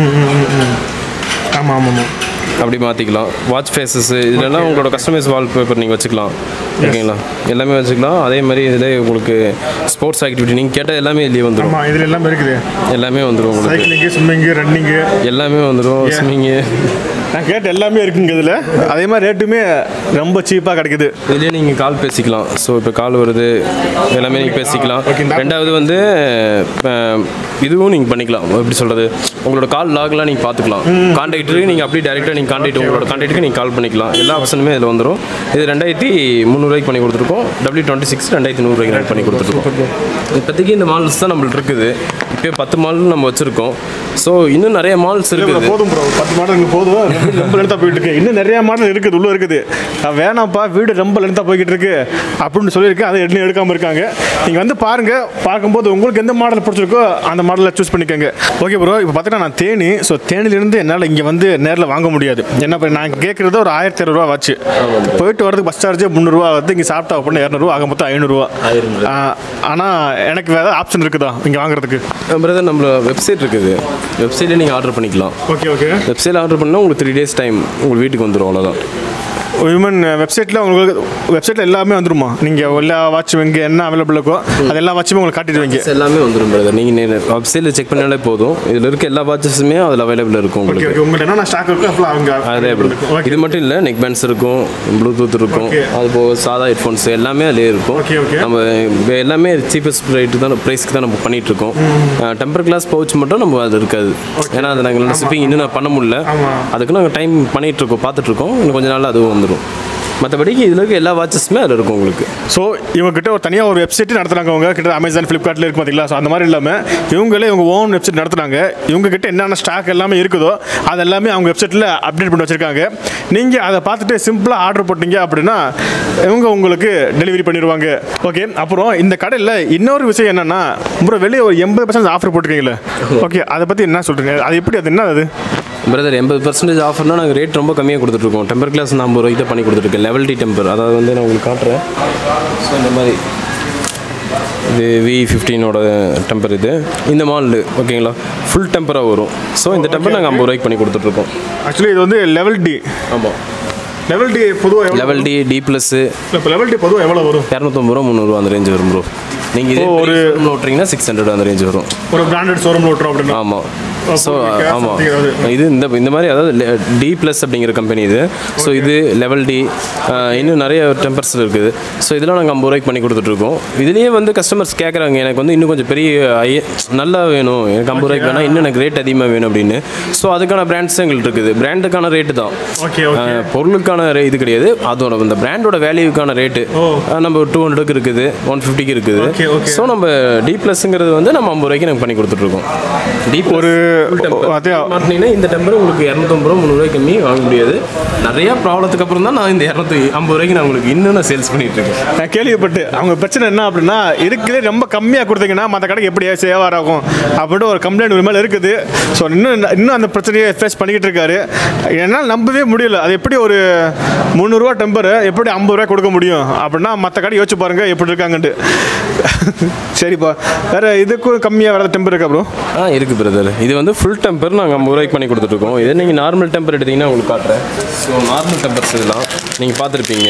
ஆமாம் ஆமாம் அப்படி மாற்றிக்கலாம். வாட்ச் ஃபேஸஸ் இதெல்லாம் உங்களோட கஸ்டமைஸ் வால்பேப்பர் நீங்கள் வச்சுக்கலாம். ஓகேங்களா, எல்லாமே வச்சுக்கலாம். அதே மாதிரி இதில் உங்களுக்கு ஸ்போர்ட்ஸ் ஆக்டிவிட்டி நீங்கள் கேட்டால் எல்லாமே இதுலேயே வந்துடும். இதில் எல்லாமே இருக்குது. எல்லாமே வந்துடும் உங்களுக்கு. சைக்கிளிங்கு, ஸ்விம்மிங்கு, ரன்னிங்கு எல்லாமே வந்துடும். ஸ்விம்மிங்கு நான் கேட்ட எல்லாமே இருக்குங்க இதில். அதே மாதிரி ரேட்டுமே ரொம்ப சீப்பாக கிடைக்குது. இதுலேயே நீங்கள் கால் பேசிக்கலாம். ஸோ இப்போ கால் வருது எல்லாமே நீங்கள் பேசிக்கலாம். ரெண்டாவது வந்து இதுவும் நீங்கள் பண்ணிக்கலாம். எப்படி சொல்கிறது, உங்களோட கால் லாக்லாம் நீங்கள் பார்த்துக்கலாம். கான்டாக்டருக்கு நீங்கள் அப்படியே டேரெக்டாக நீங்கள் கான்டாக்ட் உங்களோட கான்டாக்ட்டுக்கு நீங்கள் கால் பண்ணிக்கலாம். எல்லா ஆப்ஷனுமே இதில் வந்துடும். இது ரெண்டாயிரத்தி முந்நூறுவாய்க்கு பண்ணி கொடுத்துருக்கோம். டபிள்யூ டுவெண்ட்டி சிக்ஸ் ரெண்டாயிரத்தி நூறுவாய்க்கு ரேட் பண்ணி கொடுத்துருக்கோம். இப்போதைக்கு இந்த மால்ஸ் தான் நம்மளுக்கு இருக்குது. இப்போ பத்து மால் நம்ம வச்சுருக்கோம். ஸோ இன்னும் நிறைய மால்ஸ் இருக்குது. போதும் ப்ரோ, பத்து மாடல் போதும். ரொம்ப லென்த்தாக போயிட்டு இருக்கு. இன்னும் நிறைய மாடல் இருக்குது, உள்ளே இருக்குது. வேணாம்ப்பா வீடு ரொம்ப லென்த்தாக போய்கிட்டு இருக்கு அப்படின்னு சொல்லியிருக்கேன். அதை இன்னும் எடுக்காமல் இருக்காங்க. நீங்கள் வந்து பாருங்கள். பார்க்கும்போது உங்களுக்கு எந்த மாடல் பிடிச்சிருக்கோ அந்த மாடலை சூஸ் பண்ணிக்கோங்க. ஓகே ப்ரோ, இப்போ பார்த்தீங்கன்னா நான் தேனி. ஸோ தேனிலேருந்து என்னால் இங்கே வந்து நேரில் வாங்க முடியாது. என்ன இப்போ நான் கேட்குறது ஒரு ஆயிரத்தி இரநூறுவா வாச்சு. போயிட்டு வரதுக்கு பஸ் சார்ஜே முந்நூறுரூவா ஆகுது. இங்கே சாப்பிட்டா அப்படின்னு இரநூறுவா ஆக மொத்தம் ஐநூறுரூவா. ஆனால் எனக்கு வேறு ஆப்ஷன் இருக்குதா இங்கே வாங்குறதுக்கு? பிரதர், நம்மள வெப்சைட் இருக்குது. வெப்சைட்லேயே நீங்கள் ஆர்டர் பண்ணிக்கலாம். Okay okay. வெப்சைட்டில் ஆர்டர் பண்ணால் உங்களுக்கு த்ரீ டேஸ் டைம் உங்களுக்கு வீட்டுக்கு வந்துடும். அவ்வளோதான். விமன் வெப்சைட்டில் உங்களுக்கு வெப்சைட்டில் எல்லாமே வந்துருமா? நீங்கள் எல்லா வாட்சும் இங்கே என்ன அவைலபிள் இருக்கோ அது எல்லா வாட்சுமே உங்களுக்கு காட்டிடுவீங்க. எல்லாமே வந்துடும் பிரதர். நீங்கள் வெப்சைட்டில் செக் பண்ணாலே போதும். இதில் இருக்க எல்லா வாட்சஸுமே அதில் அவைலபிள் இருக்கும் உங்களுக்கு. உங்கள்கிட்ட என்ன ஸ்டாக் இருக்கும் அவங்க அதே இது மட்டும் இல்லை, நெக் பேண்ட்ஸ் இருக்கும், ப்ளூடூத் இருக்கும், அது போக சாதா ஹெட்ஃபோன்ஸ் எல்லாமே அதிலே இருக்கும். நம்ம எல்லாமே சீப்பஸ்ட் ரேட்டு தான் ப்ரைஸ்க்கு தான் நம்ம பண்ணிகிட்ருக்கோம். டெம்பர் கிளாஸ் பவுச் மட்டும் நம்ம அது இருக்காது. ஏன்னா அது நாங்கள் ஷிப்பிங் இன்னும் நான் பண்ண முடியல. அதுக்கு நாங்கள் டைம் பண்ணிகிட்ருக்கோம், பார்த்துட்ருக்கோம். இன்னும் கொஞ்சம் நாள் அதுவும் வந்துடும். மற்றபடிக்கு இதில் இருக்க எல்லா வாட்சஸுமே அதில் இருக்கும் உங்களுக்கு. ஸோ இவங்ககிட்ட ஒரு தனியாக ஒரு வெப்சைட்டு நடத்துகிறாங்க. அவங்க கிட்ட அமேசான், ஃப்ளிப்கார்ட்டில் இருக்கும் பார்த்தீங்களா? ஸோ அந்த மாதிரி இல்லாமல் இவங்களே இவங்க ஓன் வெப்சைட் நடத்துகிறாங்க. இவங்ககிட்ட என்னென்ன ஸ்டாக் எல்லாமே இருக்குதோ அது எல்லாமே அவங்க வெப்சைட்டில் அப்டேட் பண்ணி வச்சுருக்காங்க. நீங்கள் அதை பார்த்துட்டு சிம்பிளாக ஆர்டர் போட்டிங்க அப்படின்னா இவங்க உங்களுக்கு டெலிவரி பண்ணிடுவாங்க. ஓகே. அப்புறம் இந்த கடையில் இன்னொரு விஷயம் என்னென்னா, அப்புறம் வெளியே ஒரு எண்பது பர்சன்ட் ஆஃபர் போட்டிருக்கீங்களே. ஓகே, அதை பற்றி என்ன சொல்கிறீங்க? அது எப்படி, அது என்ன அது? பிரதர் எண்பது பர்சன்டேஜ் ஆஃபர்னால் நாங்கள் ரேட் ரொம்ப கம்மியாக கொடுத்துட்ருக்கோம். டெம்பர் கிளாஸ் நான் ஐம்பது ரூபாய்க்கு பண்ணி கொடுத்துருக்கேன். லெவல் டி டெம்பர், அதாவது வந்து நான் உங்களுக்கு காட்டுறேன். ஸோ இந்த மாதிரி இது வி ஃபிஃப்டீனோட டெம்பர். இது இந்த மாடல் ஓகேங்களா, ஃபுல் டெம்பராக வரும். ஸோ இந்த டெம்பர் நாங்கள் ஐம்பது ரூபாய்க்கு பண்ணி கொடுத்துட்ருக்கோம். ஆக்சுவலி இது வந்து லெவல் டி. ஆமாம், லெவல் டி பொதுவாக லெவல் டி டி ப்ளஸ்ஸு. இப்போ லெவல் டி பொதுவாக எவ்வளோ வரும்? இரநூத்தம்பது ரூபா முந்நூறுரூவா அந்த ரேஞ்ச் வரும் ப்ரோ. நீங்கள் இது ஒரு ஓட்டுறீங்கன்னா சிக்ஸ் ஹண்ட்ரட் அந்த ரேஞ்ச் வரும். ஒரு பிராண்டட் ஷோரூம் ஓட்டுறோம் அப்படின்னா. ஆமாம். ஸோ ஆமாம், இது இந்த இந்த மாதிரி அதாவது டி ப்ளஸ் அப்படிங்கிற கம்பெனி இது. ஸோ இது லெவல் டி, இன்னும் நிறைய டெம்பர்ஸ் இருக்குது. ஸோ இதெல்லாம் நாங்கள் ஐம்பது ரூபாய்க்கு பண்ணி கொடுத்துட்ருக்கோம். இதுலேயே வந்து கஸ்டமர்ஸ் கேட்குறாங்க, எனக்கு வந்து இன்னும் கொஞ்சம் பெரிய ஐ நல்லா வேணும், எனக்கு ஐம்பது ரூபாய்க்கு வேணால் இன்னும் எனக்கு ரேட் அதிகமாக வேணும் அப்படின்னு. ஸோ அதுக்கான பிராண்ட்ஸ் எங்களுக்கு இருக்குது. பிராண்டுக்கான ரேட்டு தான், பொருளுக்கான ரே இது கிடையாது. அதோட இந்த பிராண்டோட வேல்யூக்கான ரேட்டு நம்ம டூ ஹண்ட்ரடுக்கு இருக்குது, ஒன் ஃபிஃப்டிக்கு இருக்குது. ஸோ நம்ம டி ப்ளஸ்ங்கிறது வந்து நம்ம ஐம்பது ரூபாய்க்கு நாங்கள் பண்ணி கொடுத்துட்ருக்கோம். டி ஒரு மாட்டினீங்கன்னா இந்த டெம்பர் உங்களுக்கு இரநூத்தம்பது ரூபா முந்நூறு ரூபாய்க்கு கம்மி வாங்க முடியாது. நிறைய ப்ராப்ளத்துக்கு அப்புறம் தான் நான் இந்த இரநூத்தி ஐம்பது ரூபாய்க்கு நான் உங்களுக்கு இன்னும் நான் சேல்ஸ் பண்ணிட்டு இருக்கேன். நான் கேள்விப்பட்டு அவங்க பிரச்சனை என்ன அப்படின்னா, இருக்கிறதே ரொம்ப கம்மியாக கொடுத்தீங்கன்னா மற்ற கடைக்கு எப்படி சேவார் ஆகும் அப்படின்ட்டு ஒரு கம்ப்ளைண்ட் ஒரு மேலே இருக்குது. ஸோ இன்னும் இன்னும் அந்த பிரச்சனையை ஃபேஸ் பண்ணிக்கிட்டு இருக்காரு. என்னால் நம்பவே முடியல, அது எப்படி ஒரு முந்நூறுரூவா டெம்பர் எப்படி ஐம்பது ரூபாய் கொடுக்க முடியும் அப்படின்னா மற்ற கடை யோசிச்சு பாருங்க எப்படி இருக்காங்கன்ட்டு. சரிப்பா, வேறு இதுக்கும் கம்மியாக வேறு டெம்பர் இருக்கா ப்ரோ? ஆ இருக்குது பிரதர். இது வந்து ஃபுல் டெம்பர் நாங்கள் ஐம்பது ரூபாய்க்கு பண்ணி கொடுத்துட்ருக்கோம். இதே நீங்கள் நார்மல் டெம்பர் எடுத்திங்கன்னா உங்களுக்கு காட்டுறேன். ஸோ நார்மல் டெம்பர்ஸ் இதெல்லாம் நீங்கள் பார்த்துருப்பீங்க.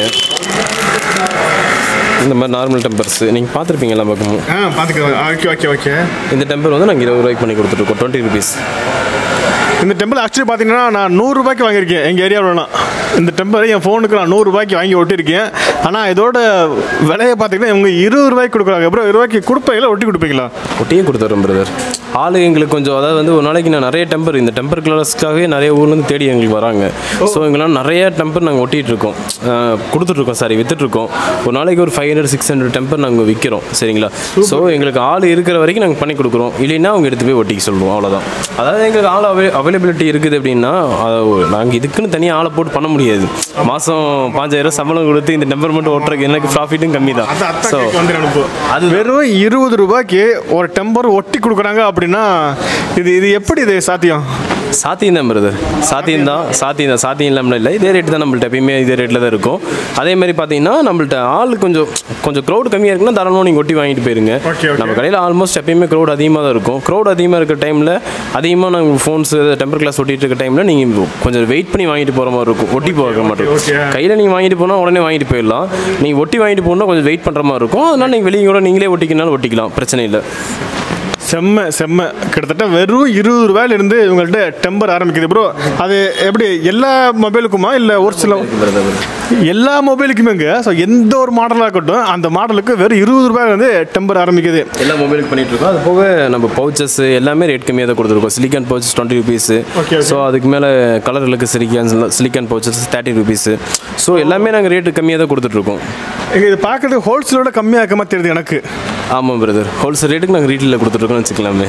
இந்த மாதிரி நார்மல் டெம்பர்ஸ் நீங்கள் பார்த்துருப்பீங்க எல்லாம் பக்கமும். ஆ பார்த்துக்கலாம். Okay okay okay. இந்த டெம்பர் வந்து நாங்கள் இருபது ரூபாய்க்கு பண்ணி கொடுத்துட்ருக்கோம், டுவெண்ட்டி ருபீஸ். இந்த டெம்பர் ஆக்சுவலி பார்த்தீங்கன்னா நான் நூறுரூபாய்க்கு வாங்கியிருக்கேன் எங்கள் ஏரியாவில்னா. இந்த டெம்பர் என் ஃபோனுக்கு நான் நூறுரூபாய்க்கு வாங்கி ஒட்டியிருக்கேன். ஆனால் இதோட விலையை பார்த்தீங்கன்னா இவங்க இருபது ரூபாய்க்கு கொடுக்குறாங்க. அப்புறம் இருபது ரூபாய்க்கு கொடுப்பீங்களா ஒட்டி கொடுப்பீங்களா? ஒட்டியே கொடுத்துட்றோம் பிரதர். ஆளு எங்களுக்கு கொஞ்சம், அதாவது வந்து ஒரு நாளைக்கு நான் நிறைய டெம்பர் இந்த டெம்பர் கிளாஸ்க்காகவே நிறைய ஊர்லேருந்து தேடி எங்களுக்கு வராங்க. ஸோ எங்களாம் நிறைய டெம்பர் நாங்கள் ஒட்டிகிட்டு இருக்கோம், கொடுத்துட்ருக்கோம், சாரி விற்றுட்ருக்கோம். ஒரு நாளைக்கு ஒரு five hundred six hundred temper நாங்கள் விற்கிறோம். சரிங்களா? ஸோ எங்களுக்கு ஆள் இருக்கிற வரைக்கும் நாங்கள் பண்ணி கொடுக்குறோம். இல்லைன்னா அவங்க எடுத்து போய் ஒட்டிக்க சொல்லுவோம், அவ்வளோதான். அதாவது எங்களுக்கு ஆள் அவை அவைலபிலிட்டி இருக்குது அப்படின்னா நாங்கள் இதுக்குன்னு தனியாக ஆளை போட்டு பண்ண முடியாது. மாதம் பாஞ்சாயிரம் சம்பளம் கொடுத்து இந்த டெம்பர் மட்டும் ஓட்டுறதுக்கு எனக்கு ப்ராஃபிட்டும் கம்மி தான். ஸோ அது வெறும் இருபது ரூபாய்க்கு ஒரு டெம்பர் ஒட்டி கொடுக்குறாங்க அப்படின்னா இது இது எப்படி இது சாத்தியம்? சாத்தியம் தான் பிரதர், சாத்தியம் தான், சாத்தியம் தான், சாத்தியம் இல்லாமல் இல்லை. இதே ரேட்டு தான் நம்மள்ட்ட எப்பயுமே இதே ரேட்டில் தான் இருக்கும். அதேமாதிரி பார்த்தீங்கன்னா நம்மள்ட்ட ஆள் கொஞ்சம் கொஞ்சம் க்ரௌட் கம்மியாக இருக்குன்னா தாராளமாக நீங்கள் ஒட்டி வாங்கிட்டு போயிருங்க. நம்ம கடையில் ஆல்மோஸ்ட் எப்பயுமே க்ரௌட் அதிகமாக தான் இருக்கும். க்ரௌட் அதிகமாக இருக்கிற டைமில் அதிகமாக நாங்கள் ஃபோன்ஸ் டெம்பர் கிளாஸ் ஒட்டிட்டு இருக்க டைமில் நீங்கள் கொஞ்சம் வெயிட் பண்ணி வாங்கிட்டு போகிற மாதிரி இருக்கும், ஒட்டி போக மாட்டோம். கையில் நீங்கள் வாங்கிட்டு போனால் உடனே வாங்கிட்டு போயிடலாம். நீங்கள் ஒட்டி வாங்கிட்டு போனால் கொஞ்சம் வெயிட் பண்ணுற மாதிரி இருக்கும். அதனால் நீங்கள் வெளியே கூட நீங்களே ஒட்டிக்கினாலும் ஒட்டிக்கலாம், பிரச்சனை இல்லை. செம்ம செம்ம. கிட்டத்தட்ட வெறும் இருபது ரூபாயிலிருந்து இவங்கள்ட்ட டெம்பர் ஆரம்பிக்குது ப்ரோ. அது எப்படி எல்லா மொபைலுக்குமா இல்லை ஒரு சில எல்லா மொபைலுக்குமேங்க? ஸோ எந்த ஒரு மாடலாக இருக்கட்டும் அந்த மாடலுக்கு வெறும் இருபது ரூபாயிலேருந்து டெம்பர் ஆரம்பிக்குது. எல்லா மொபைலுக்கு பண்ணிட்டு இருக்கோம். அது போக நம்ம பவுச்சஸ் எல்லாமே ரேட் கம்மியாக தான் கொடுத்துருக்கோம். Silicon pouches twenty rupees. So அதுக்கு மேலே கலர்களுக்கு silicon silicon pouches thirty rupees. So எல்லாமே நாங்கள் ரேட்டு கம்மியாக தான் கொடுத்துட்ருக்கோம். இது பார்க்குறது ஹோல்சேலோட கம்மியாக இருக்க மாதிரி தெரியுது எனக்கு. ஆமாம் பிரதர், ஹோல்சேல் ரேட்டுக்கு நாங்கள் ரீட்டெயிலில் கொடுத்துட்ருக்கோம்னு வச்சுக்கலாமே.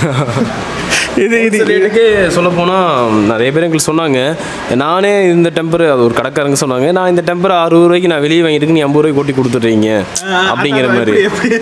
இது இது ரேட்டுக்கே சொல்லப்போனால் நிறைய பேர் எங்களுக்கு சொன்னாங்க. நானே இந்த டெம்பர், அது ஒரு கடைக்காரங்க சொன்னாங்க, நான் இந்த டெம்பர் அறுபது ரூபாய்க்கு நான் வெளியே வாங்கிட்டு நீ ஐம்பது ரூபாய்க்கு ஓட்டி கொடுத்துட்றீங்க அப்படிங்கிற மாதிரி.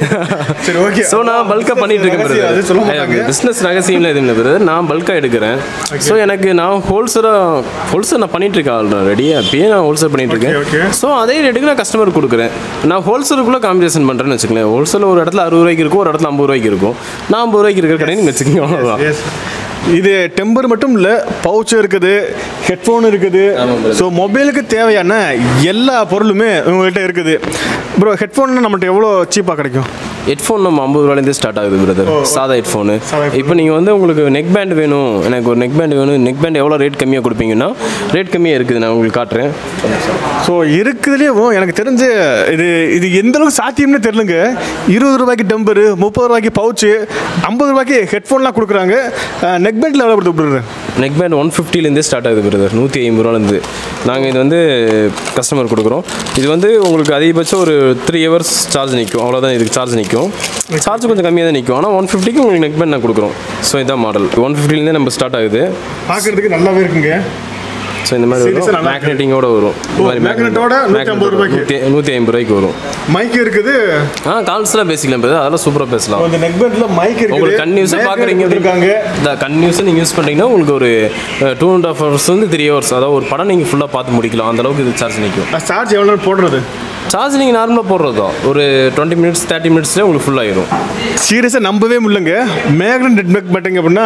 ஸோ நான் பல்காக பண்ணிட்டு இருக்கேன். பிஸ்னஸ் ரகசியம்ல எதுவும் இல்லை பிரதர், நான் பல்காக எடுக்கிறேன். ஸோ எனக்கு நான் ஹோல்சேலாக ஹோல்சேல் நான் பண்ணிட்டு இருக்கேன் ஆல்ரெடி. அப்பயே நான் ஹோல்சேல் பண்ணிட்டு இருக்கேன். ஸோ அதே ரேட்டுக்கு நான் கஸ்டமருக்கு கொடுக்குறேன். நான் ஹோல்சேலுக்குள்ளே காம்படிஷன் பண்ணுறேன்னு வச்சுக்கலேன். ஹோல்சேல் ஒரு இடத்துல அறுபது ரூபாய்க்கு இருக்கும், ஒரு இடத்துல ஐம்பது ரூபாய்க்கு இருக்கும். நான் ஐம்பது ரூபாய்க்கு இருக்கிற கடைன்னு வச்சுக்கோங்க, அவ்வளோதான். இது டெம்பர் மட்டும் இல்லை, பவுச் இருக்குது, ஹெட்ஃபோன் இருக்குது. ஸோ மொபைலுக்கு தேவையான எல்லா பொருளுமே உங்கள்கிட்ட இருக்குது. ப்ரோ ஹெட்ஃபோன் நம்மள்ட்ட எவ்வளோ சீப்பாக கிடைக்கும்? ஹெட்ஃபோன் நம்ம ஐம்பது ரூபாயிலேருந்து ஸ்டார்ட் ஆகுது பிரதர், சாதா ஹெட்ஃபோனு. இப்போ நீங்கள் வந்து உங்களுக்கு நெக் பேண்ட் வேணும், எனக்கு ஒரு நெக் பேண்ட் வேணும், நெக் பேண்ட் எவ்வளோ ரேட் கம்மியாக கொடுப்பீங்கன்னா ரேட் கம்மியாக இருக்குது, நான் உங்களுக்கு காட்டுறேன். ஸோ இருக்குதுலேயும் எனக்கு தெரிஞ்சு இது இது எந்த அளவுக்கு சாத்தியம்னு தெரிலுங்க. இருபது ரூபாய்க்கு டெம்பரு, முப்பது ரூபாய்க்கு பவுச்சு, ஐம்பது ரூபாய்க்கு ஹெட்ஃபோன்லாம் கொடுக்குறாங்க. நெக் பேண்டில் எவ்வளோ கொடுத்து விடுறது? நெக் பேண்ட் ஒன் ஃபிஃப்டிலேருந்தே ஸ்டார்ட் ஆகுது பிரதர், நூற்றி ஐம்பது ரூபாலேருந்து நாங்கள் இது வந்து கஸ்டமர் கொடுக்குறோம். இது வந்து உங்களுக்கு அதிகபட்சம் ஒரு த்ரீ ஹவர்ஸ் சார்ஜ் நிற்கும், அவ்வளோதான். இதுக்கு சார்ஜ் நிற்கும், சார்ஜ் கொஞ்சம் கம்மியாக தான் நிற்கும். ஆனால் ஒன் ஃபிஃப்டிக்கு உங்களுக்கு நெக் பேண்ட் நான் கொடுக்குறோம். ஸோ இதான் மாடல், ஒன் ஃபிஃப்டிலேருந்தே நம்ம ஸ்டார்ட் ஆகுது. பார்க்குறதுக்கு நல்லாவே இருக்குங்க. ஸோ இந்த மாதிரி வரும், மேக்னெட்டிங்கோட வரும். இந்த மாதிரி மேக்னெட்டோட நூற்றி ஐம்பது ரூபாய்க்கு நூற்றி ஐம்பது ரூபாய்க்கு வரும். மைக் இருக்குது. ஆ கால்ஸ்லாம் பேசிக்கலாம் பிரதர், அதெல்லாம் சூப்பராக பேசலாம். இந்த நெக் பேண்ட்ல மைக் இருக்குது. உங்களுக்கு கன்யூஸாக பார்க்குறீங்க இருக்காங்க, இந்த கன்யூஸாக நீங்கள் யூஸ் பண்ணுறீங்கன்னா உங்களுக்கு ஒரு டூ அண்ட் ஹாஃப் ஹவர்ஸ் வந்து த்ரீ ஹவர்ஸ், அதாவது ஒரு படம் நீங்கள் ஃபுல்லாக பார்த்து முடிக்கலாம். அந்த அளவுக்கு இது சார்ஜ் நிற்கும். சார்ஜ் எவ்வளோ போடுறது? சார்ஜ் நீங்கள் நார்மலாக போடுறது தான், ஒரு டுவெண்ட்டி மினிட்ஸ் தேர்ட்டி மினிட்ஸ்லேயே உங்களுக்கு ஃபுல் ஆயிரும். சீரியஸாக நம்பவே முடியலங்க. மேக்னெட் நெட் பேக் பார்த்தீங்க அப்படின்னா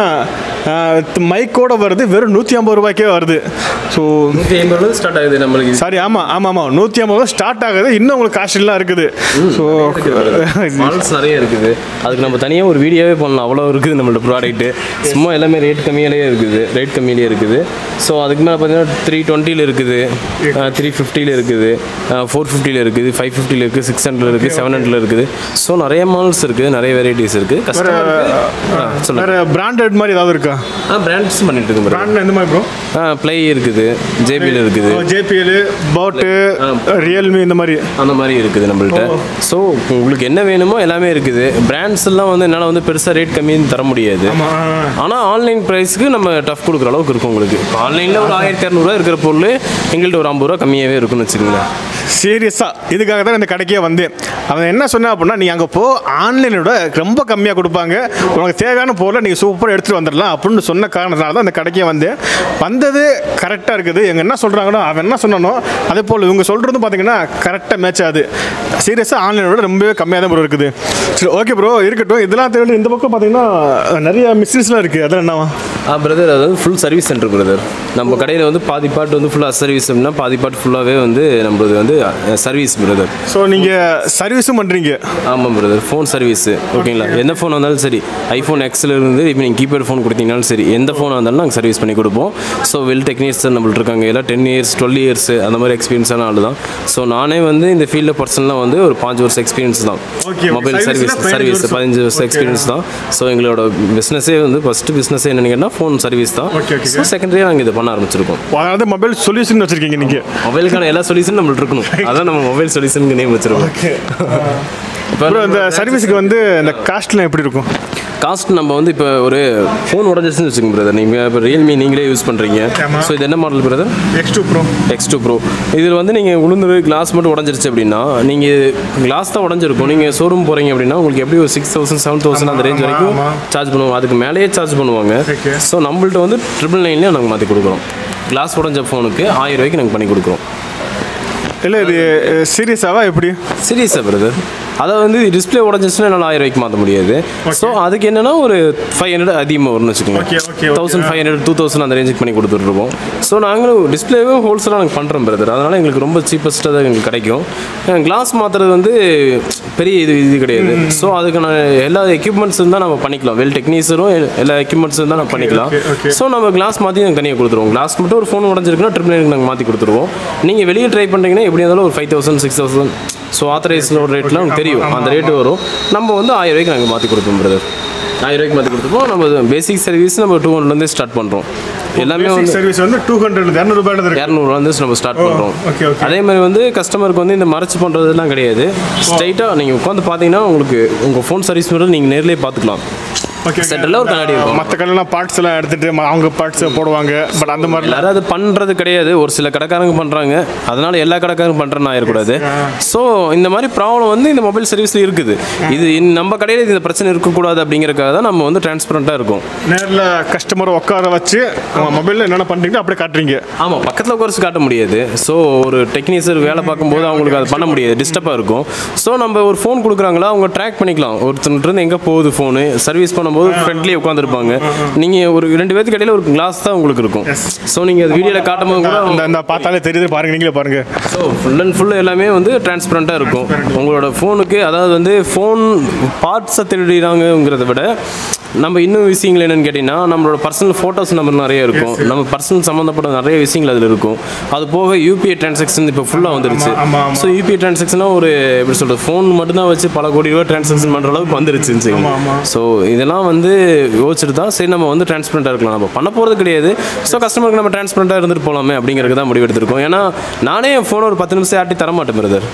மைக்கோட வருது, வெறும் நூற்றி ஐம்பது ரூபாய்க்கே வருது. ஸோ நூற்றி ஐம்பது ரூபா ஸ்டார்ட் ஆகுது நம்மளுக்கு. சாரி, ஆமாம் ஆமாம் ஆமாம் நூற்றி ஐம்பது ரூபா ஸ்டார்ட் ஆகுது. இன்னும் உங்களுக்கு காஸ்ட்லாம் இருக்குது. ஸோ மாடல்ஸ் நிறைய இருக்குது, அதுக்கு நம்ம தனியாக ஒரு வீடியோவே பண்ணலாம், அவ்வளோ இருக்குது நம்மளோட ப்ராடக்ட்டு. சும்மா எல்லாமே ரேட் கம்மியிலே இருக்குது, ரேட் கம்மியிலே இருக்குது. ஸோ அதுக்கு மேலே பார்த்தீங்கன்னா த்ரீ டுவெண்ட்டியில் இருக்குது, த்ரீ ஃபிஃப்டியில் இருக்குது, ஃபோர் ஃபிஃப்டியில் இருக்குது, ஃபைவ் ஃபிஃப்டியில் இருக்குது, சிக்ஸ் ஹண்ட்ரட் இருக்குது, செவன் ஹண்ட்ரட் இருக்குது. ஸோ நிறைய மாடல்ஸ் இருக்குது, நிறைய வெரைட்டிஸ் இருக்குது. கஸ்டமர் சொல்லுங்கள், பிராண்டட் மாதிரி ஏதாவது இருக்கா? ஆ பிராண்ட்ஸ் பண்ணிட்டு இருக்கு. பிராண்ட் எந்த மாதிரி ப்ரோ? ஆ ப்ளே இருக்குது, ஜேபிஎல் இருக்குது, ஜேபிஎல், போட்டு, ரியல்மி இந்த மாதிரி அந்த மாதிரி இருக்குது நம்மள்ட்ட. ஸோ உங்களுக்கு என்ன வேணுமோ எல்லாமே இருக்குது. பிராண்ட்ஸ் எல்லாம் வந்து என்னால் வந்து பெருசாக ரேட் கம்மின்னு தர முடியாது. ஆனால் ஆன்லைன் ப்ரைஸ்க்கு நம்ம டஃப் கொடுக்குற அளவுக்கு இருக்கும் உங்களுக்கு. ஆன்லைனில் ஒரு ஆயிரத்தி இரநூறுவா இருக்கிற பொருள் எங்கள்கிட்ட ஒரு ஐம்பது ரூபா கம்மியாகவே இருக்குன்னு வச்சுக்கோங்களேன். சீரியஸாக இதுக்காக தான் இந்த கடைக்கே வந்தேன். அவன் என்ன சொன்னா அப்படின்னா, நீ அங்கே போ, ஆன்லைனோட ரொம்ப கம்மியாக கொடுப்பாங்க, உனக்கு தேவையான பொருளை நீங்கள் சூப்பராக எடுத்துகிட்டு வந்துடலாம் அப்படின்னு சொன்ன காரணத்தினால தான் இந்த கடைக்கே வந்தேன். வந்தது கரெக்டாக இருக்குது. எங்கள் என்ன சொல்கிறாங்களோ அவன் என்ன சொன்னானோ அதே போல் இவங்க சொல்கிறதும் பார்த்தீங்கன்னா கரெக்டாக மேட்ச் ஆகுது. சீரியஸாக ஆன்லைனோட ரொம்பவே கம்மியாக தான் ப்ரோ இருக்குது. சரி, ஓகே ப்ரோ, இருக்கட்டும். இதெல்லாம் தேவை. இந்த பக்கம் பார்த்தீங்கன்னா நிறைய மிஷின்ஸ்லாம் இருக்குது. அதெல்லாம் என்னவா? ஆ பிரதர், அதாவது ஃபுல் சர்வீஸ் சென்டர் பிரதர். நம்ம கடையில் வந்து பாதி பாட்டு வந்து ஃபுல்லாக சர்வீஸ் அப்படின்னா பாதி பாட்டு ஃபுல்லாகவே வந்து நம்மளது வந்து சர்வீஸ் பிரதர். ஸோ நீங்கள் சர்வீஸும் பண்ணுறீங்க? ஆமாம் பிரதர், ஃபோன் சர்வீஸு. ஓகேங்களா, எந்த ஃபோன் வந்தாலும் சரி, ஐஃபோன் எக்ஸில் இருந்து இப்போ நீங்கள் கீபேட் ஃபோன் கொடுத்தீங்கனாலும் சரி, எந்த ஃபோனாக இருந்தாலும் நாங்கள் சர்வீஸ் பண்ணி கொடுப்போம். ஸோ வெல் டெக்னீஷியன் நம்மள்ட்ட இருக்காங்க, எல்லாம் டென் இயர்ஸ் டுவெல் இயர்ஸ் அந்த மாதிரி எக்ஸ்பீரியன்ஸான ஆள் தான். ஸோ நானே வந்து இந்த ஃபீல்டில் பர்சனலாக வந்து ஒரு பாஞ்சு வருஷம் எக்ஸ்பீரியன்ஸ் தான். மொபைல் சர்வீஸ் சர்வீஸ் பதினஞ்சு வருஷம் எக்ஸ்பீரியன்ஸ் தான். ஸோ எங்களோட பிஸ்னஸே வந்து ஃபஸ்ட்டு பிஸ்னஸே என்னன்னு கேட்டால் ஃபோன் சர்வீஸ் தான். ஸோ செகண்டரியாக நாங்கள் இதை பண்ண ஆரம்பிச்சிருக்கோம். அதாவது மொபைல் சொல்யூஷன் வச்சுருக்கீங்க நீங்கள்? மொபைலுக்கான எல்லா சொல்யூஷன் நம்மள்ட்ட இருக்கணும், அதான் நம்ம மொபைல் சொல்யூஷனுக்கு நேம் வச்சுருக்கோம். இப்போ இந்த சர்வீஸுக்கு வந்து இந்த காஸ்ட்லாம் எப்படி இருக்கும்? காஸ்ட் நம்ம வந்து இப்போ ஒரு ஃபோன் உடஞ்சிச்சுன்னு வச்சுக்கோங்க பிரதர். நீங்கள் இப்போ ரியல்மி நீங்களே யூஸ் பண்ணுறீங்க. ஸோ இது என்ன model brother? X two pro. X two pro இதில் வந்து நீங்கள் உளுந்து கிளாஸ் மட்டும் உடஞ்சிருச்சு அப்படின்னா, நீங்கள் கிளாஸ் தான் உடஞ்சிருக்கும். நீங்கள் ஷோரூம் போகிறீங்க அப்படின்னா உங்களுக்கு எப்படி ஒரு சிக்ஸ் தௌசண்ட் செவன் தௌசண்ட் அந்த ரேஞ்ச் வரைக்கும் சார்ஜ் பண்ணுவாங்க, அதுக்கு மேலேயே சார்ஜ் பண்ணுவாங்க. ஸோ நம்மள்ட்ட வந்து ட்ரிபிள் நைன்லேயே நாங்கள் மாற்றி கொடுக்குறோம். கிளாஸ் உடஞ்ச ஃபோனுக்கு ஆயிரம் ரூபாய்க்கு நாங்கள் பண்ணி கொடுக்குறோம். இல்லை இது சீரியஸாவா எப்படி? சீரியஸாக பிரதர், அதை வந்து டிஸ்பிளே உடஞ்சிச்சுன்னா என்னால் ஆயிரம் ரூபாய்க்கு மாற்ற முடியாது. ஸோ அதுக்கு என்னென்னா ஒரு ஃபைவ் ஹண்ட்ரட் அதிகமாக வரும்னு வச்சுக்கோங்க. Thousand five hundred two thousand அந்த ரேஞ்சுக்கு பண்ணி கொடுத்துட்ருக்கோம். ஸோ நாங்களும் டிஸ்பிளேவே ஹோல்சேலாக நாங்கள் பண்ணுறோம் பிரதர். அதனால் எங்களுக்கு ரொம்ப சீப்பஸ்ட்டாக தான் எங்களுக்கு கிடைக்கும். கிளாஸ் மாற்றுறது வந்து பெரிய இது இது கிடையாது. ஸோ அதுக்கு நான் எல்லா எக்யூப்மெண்ட்ஸும் தான் நம்ம பண்ணிக்கலாம். வெல் டெக்னீஷியரும் எல்லா எக்யூப்மெண்ட்ஸும் தான் நம்ம பண்ணிக்கலாம். ஸோ நம்ம கிளாஸ் மாற்றி நாங்கள் தனியாக கொடுத்துருவோம். கிளாஸ் மட்டும் ஒரு ஃபோன் உடஞ்சிருக்குன்னா ட்ரிபிள் நைனுக்கு நாங்கள் மாற்றி கொடுத்துருவோம். நீங்கள் வெளியே ட்ரை பண்ணுறீங்கன்னா எப்படி இருந்தாலும் ஒரு five thousand six thousand so ஆத்தரைஸில் ஒரு ரேட்லாம் உங்களுக்கு தெரியும், அந்த ரேட்டு வரும். நம்ம வந்து ஆயிரம் ரூபாய்க்கு நாங்கள் மாற்றி கொடுப்போம் பிரதர். ஆயிரம் ரூபாய்க்கு மாற்றி கொடுத்துப்போம். நம்ம பேசிக் சர்வீஸ் நம்ம டூ ஹண்ட்ரட்லேருந்து ஸ்டார்ட் பண்ணுறோம். எல்லாமே வந்து சர்வீஸ் வந்து டூ ஹண்ட்ரட் இரநூறுபாயில இரநூறுவாந்து நம்ம ஸ்டார்ட் பண்ணுறோம். அதே மாதிரி வந்து கஸ்டமருக்கு வந்து இந்த மறைச்சு பண்ணுறதுலாம் கிடையாது. ஸ்ட்ரைட்டாக நீங்கள் உட்காந்து பார்த்தீங்கன்னா உங்களுக்கு உங்கள் ஃபோன் சர்வீஸ் மட்டும் நீங்கள் நேர்லேயே பார்த்துக்கலாம். சென்டரில் ஒரு கண்ணாடி இருக்கும். மற்ற கடைலாம் பார்ட்ஸ் எல்லாம் எடுத்துட்டு அவங்க பார்ட்ஸ் போடுவாங்க. பட் அந்த மாதிரி எல்லாரும் அது பண்ணுறது கிடையாது. ஒரு சில கடைக்காரங்க பண்ணுறாங்க, அதனால எல்லா கடைக்காரங்க பண்ணுறேன்னு ஆயிடக்கூடாது. ஸோ இந்த மாதிரி ப்ராப்ளம் வந்து இந்த மொபைல் சர்வீஸில் இருக்குது. இது நம்ம கடையில் இந்த பிரச்சனை இருக்கக்கூடாது அப்படிங்கிறதுக்காக தான் நம்ம வந்து டிரான்ஸ்பரண்ட்டாக இருக்கும். நேரில் கஸ்டமரை உட்கார வச்சு மொபைலில் என்னென்ன பண்ணுறீங்களோ அப்படியே காட்டுறீங்க. ஆமாம், பக்கத்தில் உட்கார காட்ட முடியாது. ஸோ ஒரு டெக்னீஷியர் வேலை பார்க்கும்போது அவங்களுக்கு அது பண்ண முடியாது, டிஸ்டர்பாக இருக்கும். ஸோ நம்ம ஒரு ஃபோன் கொடுக்குறாங்களா அவங்க ட்ராக் பண்ணிக்கலாம். ஒருத்தர் எங்கே போகுது ஃபோனு சர்வீஸ் பண்ணும்போது ஃப்ரெண்ட்லேயே உட்காந்துருப்பாங்க. நீங்கள் ஒரு ரெண்டு பேருக்கு இடையில ஒரு கிளாஸ் தான் உங்களுக்கு இருக்கும். ஸோ நீங்கள் அது வீடியோவில் காட்டும் போது கூட அந்த பார்த்தாலே தெரியுது, பாருங்க, நீங்களே பாருங்க. ஸோ ஃபுல் அண்ட் ஃபுல் எல்லாமே வந்து டிரான்ஸ்பரண்ட்டாக இருக்கும் உங்களோட ஃபோனுக்கு. அதாவது வந்து ஃபோன் பார்ட்ஸை திருடிறாங்கிறத விட நம்ம இன்னும் விஷயங்கள் என்னென்னு கேட்டிங்கன்னா, நம்மளோட பர்சனல் ஃபோட்டோஸ் நம்ம நிறைய இருக்கும், நம்ம பர்சனல் சம்மந்தப்பட்ட நிறைய விஷயங்கள் அதில் இருக்கும். அது போக யூபிஐ டிரான்சாக்ஷன் இப்போ ஃபுல்லாக வந்துருச்சு. ஸோ யூபிஐ டிரான்சாக்ஷனாக ஒரு எப்படி சொல்கிறது, ஃபோன் மட்டும்தான் வச்சு பல கோடி ரூபா டிரான்சாக்ஷன் பண்ணுற அளவுக்கு வந்துருச்சு. ஸோ இதெல்லாம் வந்து யோசிச்சுட்டு தான் சரி நம்ம வந்து டிரான்ஸ்பரண்ட்டாக இருக்கலாம். நம்ம பண்ண போகிறது கிடையாது. ஸோ கஸ்டமருக்கு நம்ம டிரான்ஸ்பரண்ட்டாக இருந்துட்டு போகலாமே அப்படிங்கிறது தான் முடிவு எடுத்திருக்கோம். ஏன்னா நானே என் ஃபோனை ஒரு பத்து நிமிஷம் ஆட்டி தரமாட்டேன் பிரதர்.